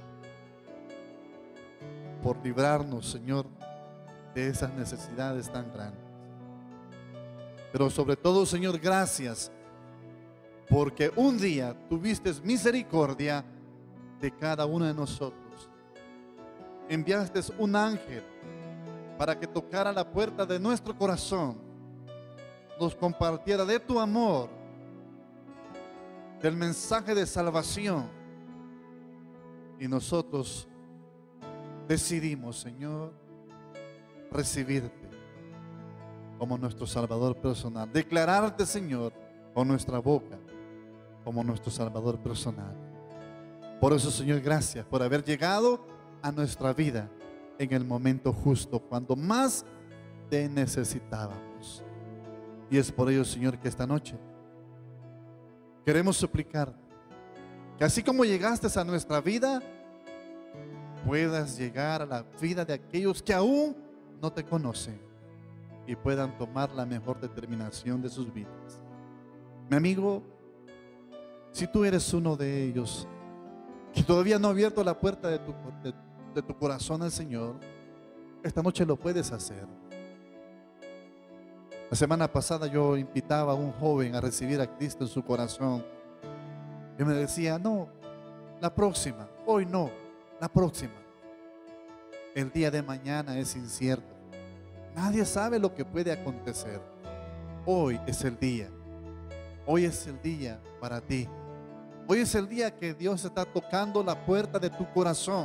por librarnos, Señor, de esas necesidades tan grandes. Pero sobre todo, Señor, gracias porque un día tuviste misericordia de cada uno de nosotros. Enviaste un ángel para que tocara la puerta de nuestro corazón, nos compartiera de tu amor, del mensaje de salvación, y nosotros decidimos, Señor, recibirte como nuestro Salvador personal, declararte, Señor, con nuestra boca como nuestro Salvador personal. Por eso, Señor, gracias por haber llegado a nuestra vida en el momento justo, cuando más te necesitábamos. Y es por ello, Señor, que esta noche queremos suplicar que así como llegaste a nuestra vida, puedas llegar a la vida de aquellos que aún no te conocen y puedan tomar la mejor determinación de sus vidas. Mi amigo, si tú eres uno de ellos que todavía no ha abierto la puerta de tu corazón al Señor, esta noche lo puedes hacer. La semana pasada yo invitaba a un joven a recibir a Cristo en su corazón. Y me decía, no, la próxima, hoy no, la próxima. El día de mañana es incierto. Nadie sabe lo que puede acontecer. Hoy es el día. Hoy es el día para ti. Hoy es el día que Dios está tocando la puerta de tu corazón.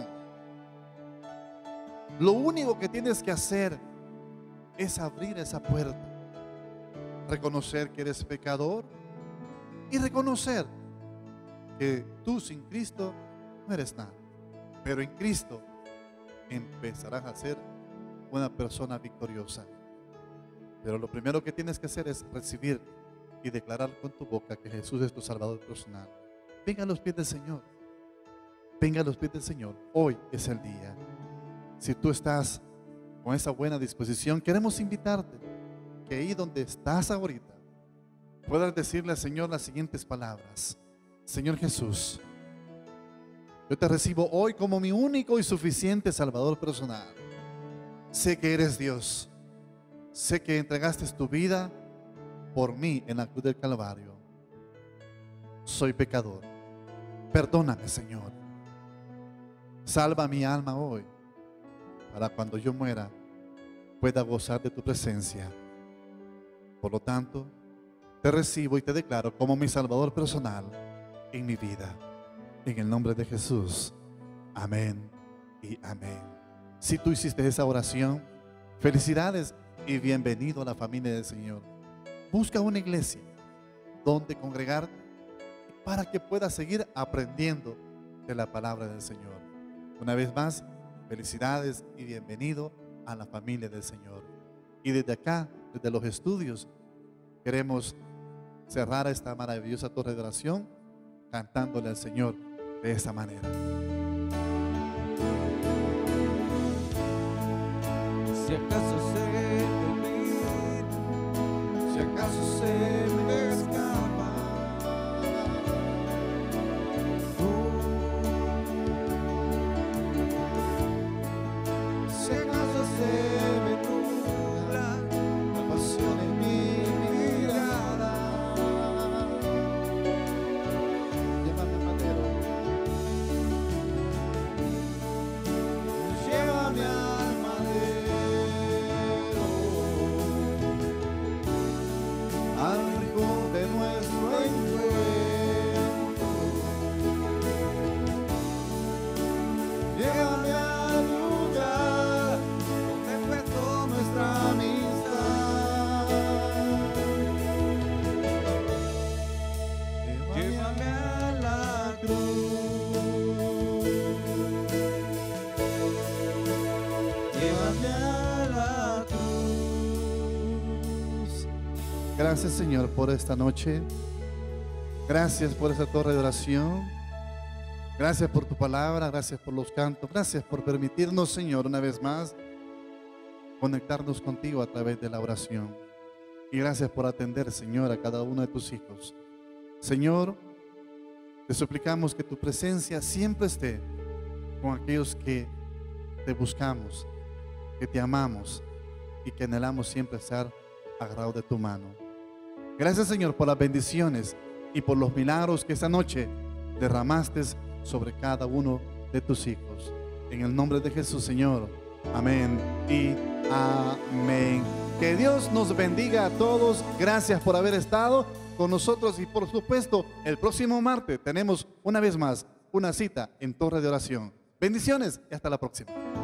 Lo único que tienes que hacer es abrir esa puerta, reconocer que eres pecador y reconocer que tú sin Cristo no eres nada, pero en Cristo empezarás a ser una persona victoriosa. Pero lo primero que tienes que hacer es recibir y declarar con tu boca que Jesús es tu Salvador personal. Venga a los pies del Señor. Venga a los pies del Señor. Hoy es el día. Si tú estás con esa buena disposición, queremos invitarte que ahí donde estás ahorita puedas decirle al Señor las siguientes palabras. Señor Jesús, yo te recibo hoy como mi único y suficiente Salvador personal. Sé que eres Dios. Sé que entregaste tu vida por mí en la cruz del Calvario. Soy pecador. Perdóname, Señor. Salva mi alma hoy, para cuando yo muera pueda gozar de tu presencia. Por lo tanto, te recibo y te declaro como mi Salvador personal en mi vida. En el nombre de Jesús. Amén y amén. Si tú hiciste esa oración, felicidades y bienvenido a la familia del Señor. Busca una iglesia donde congregarte para que puedas seguir aprendiendo de la palabra del Señor. Una vez más, felicidades y bienvenido a la familia del Señor. Y desde acá, desde los estudios, queremos cerrar esta maravillosa torre de oración cantándole al Señor de esta manera. Si acaso se me olvida, si acaso se me escapa, si acaso se me nubla la pasión en mi mirada, llévame madero, llévame al madero, al Gracias, Señor, por esta noche. Gracias por esa torre de oración. Gracias por tu palabra, gracias por los cantos. Gracias por permitirnos, Señor, una vez más conectarnos contigo a través de la oración. Y gracias por atender, Señor, a cada uno de tus hijos. Señor, te suplicamos que tu presencia siempre esté con aquellos que te buscamos, que te amamos y que anhelamos siempre estar agarrados de tu mano. Gracias, Señor, por las bendiciones y por los milagros que esta noche derramaste sobre cada uno de tus hijos. En el nombre de Jesús, Señor. Amén y amén. Que Dios nos bendiga a todos. Gracias por haber estado con nosotros y por supuesto el próximo martes tenemos una vez más una cita en Torre de Oración. Bendiciones y hasta la próxima.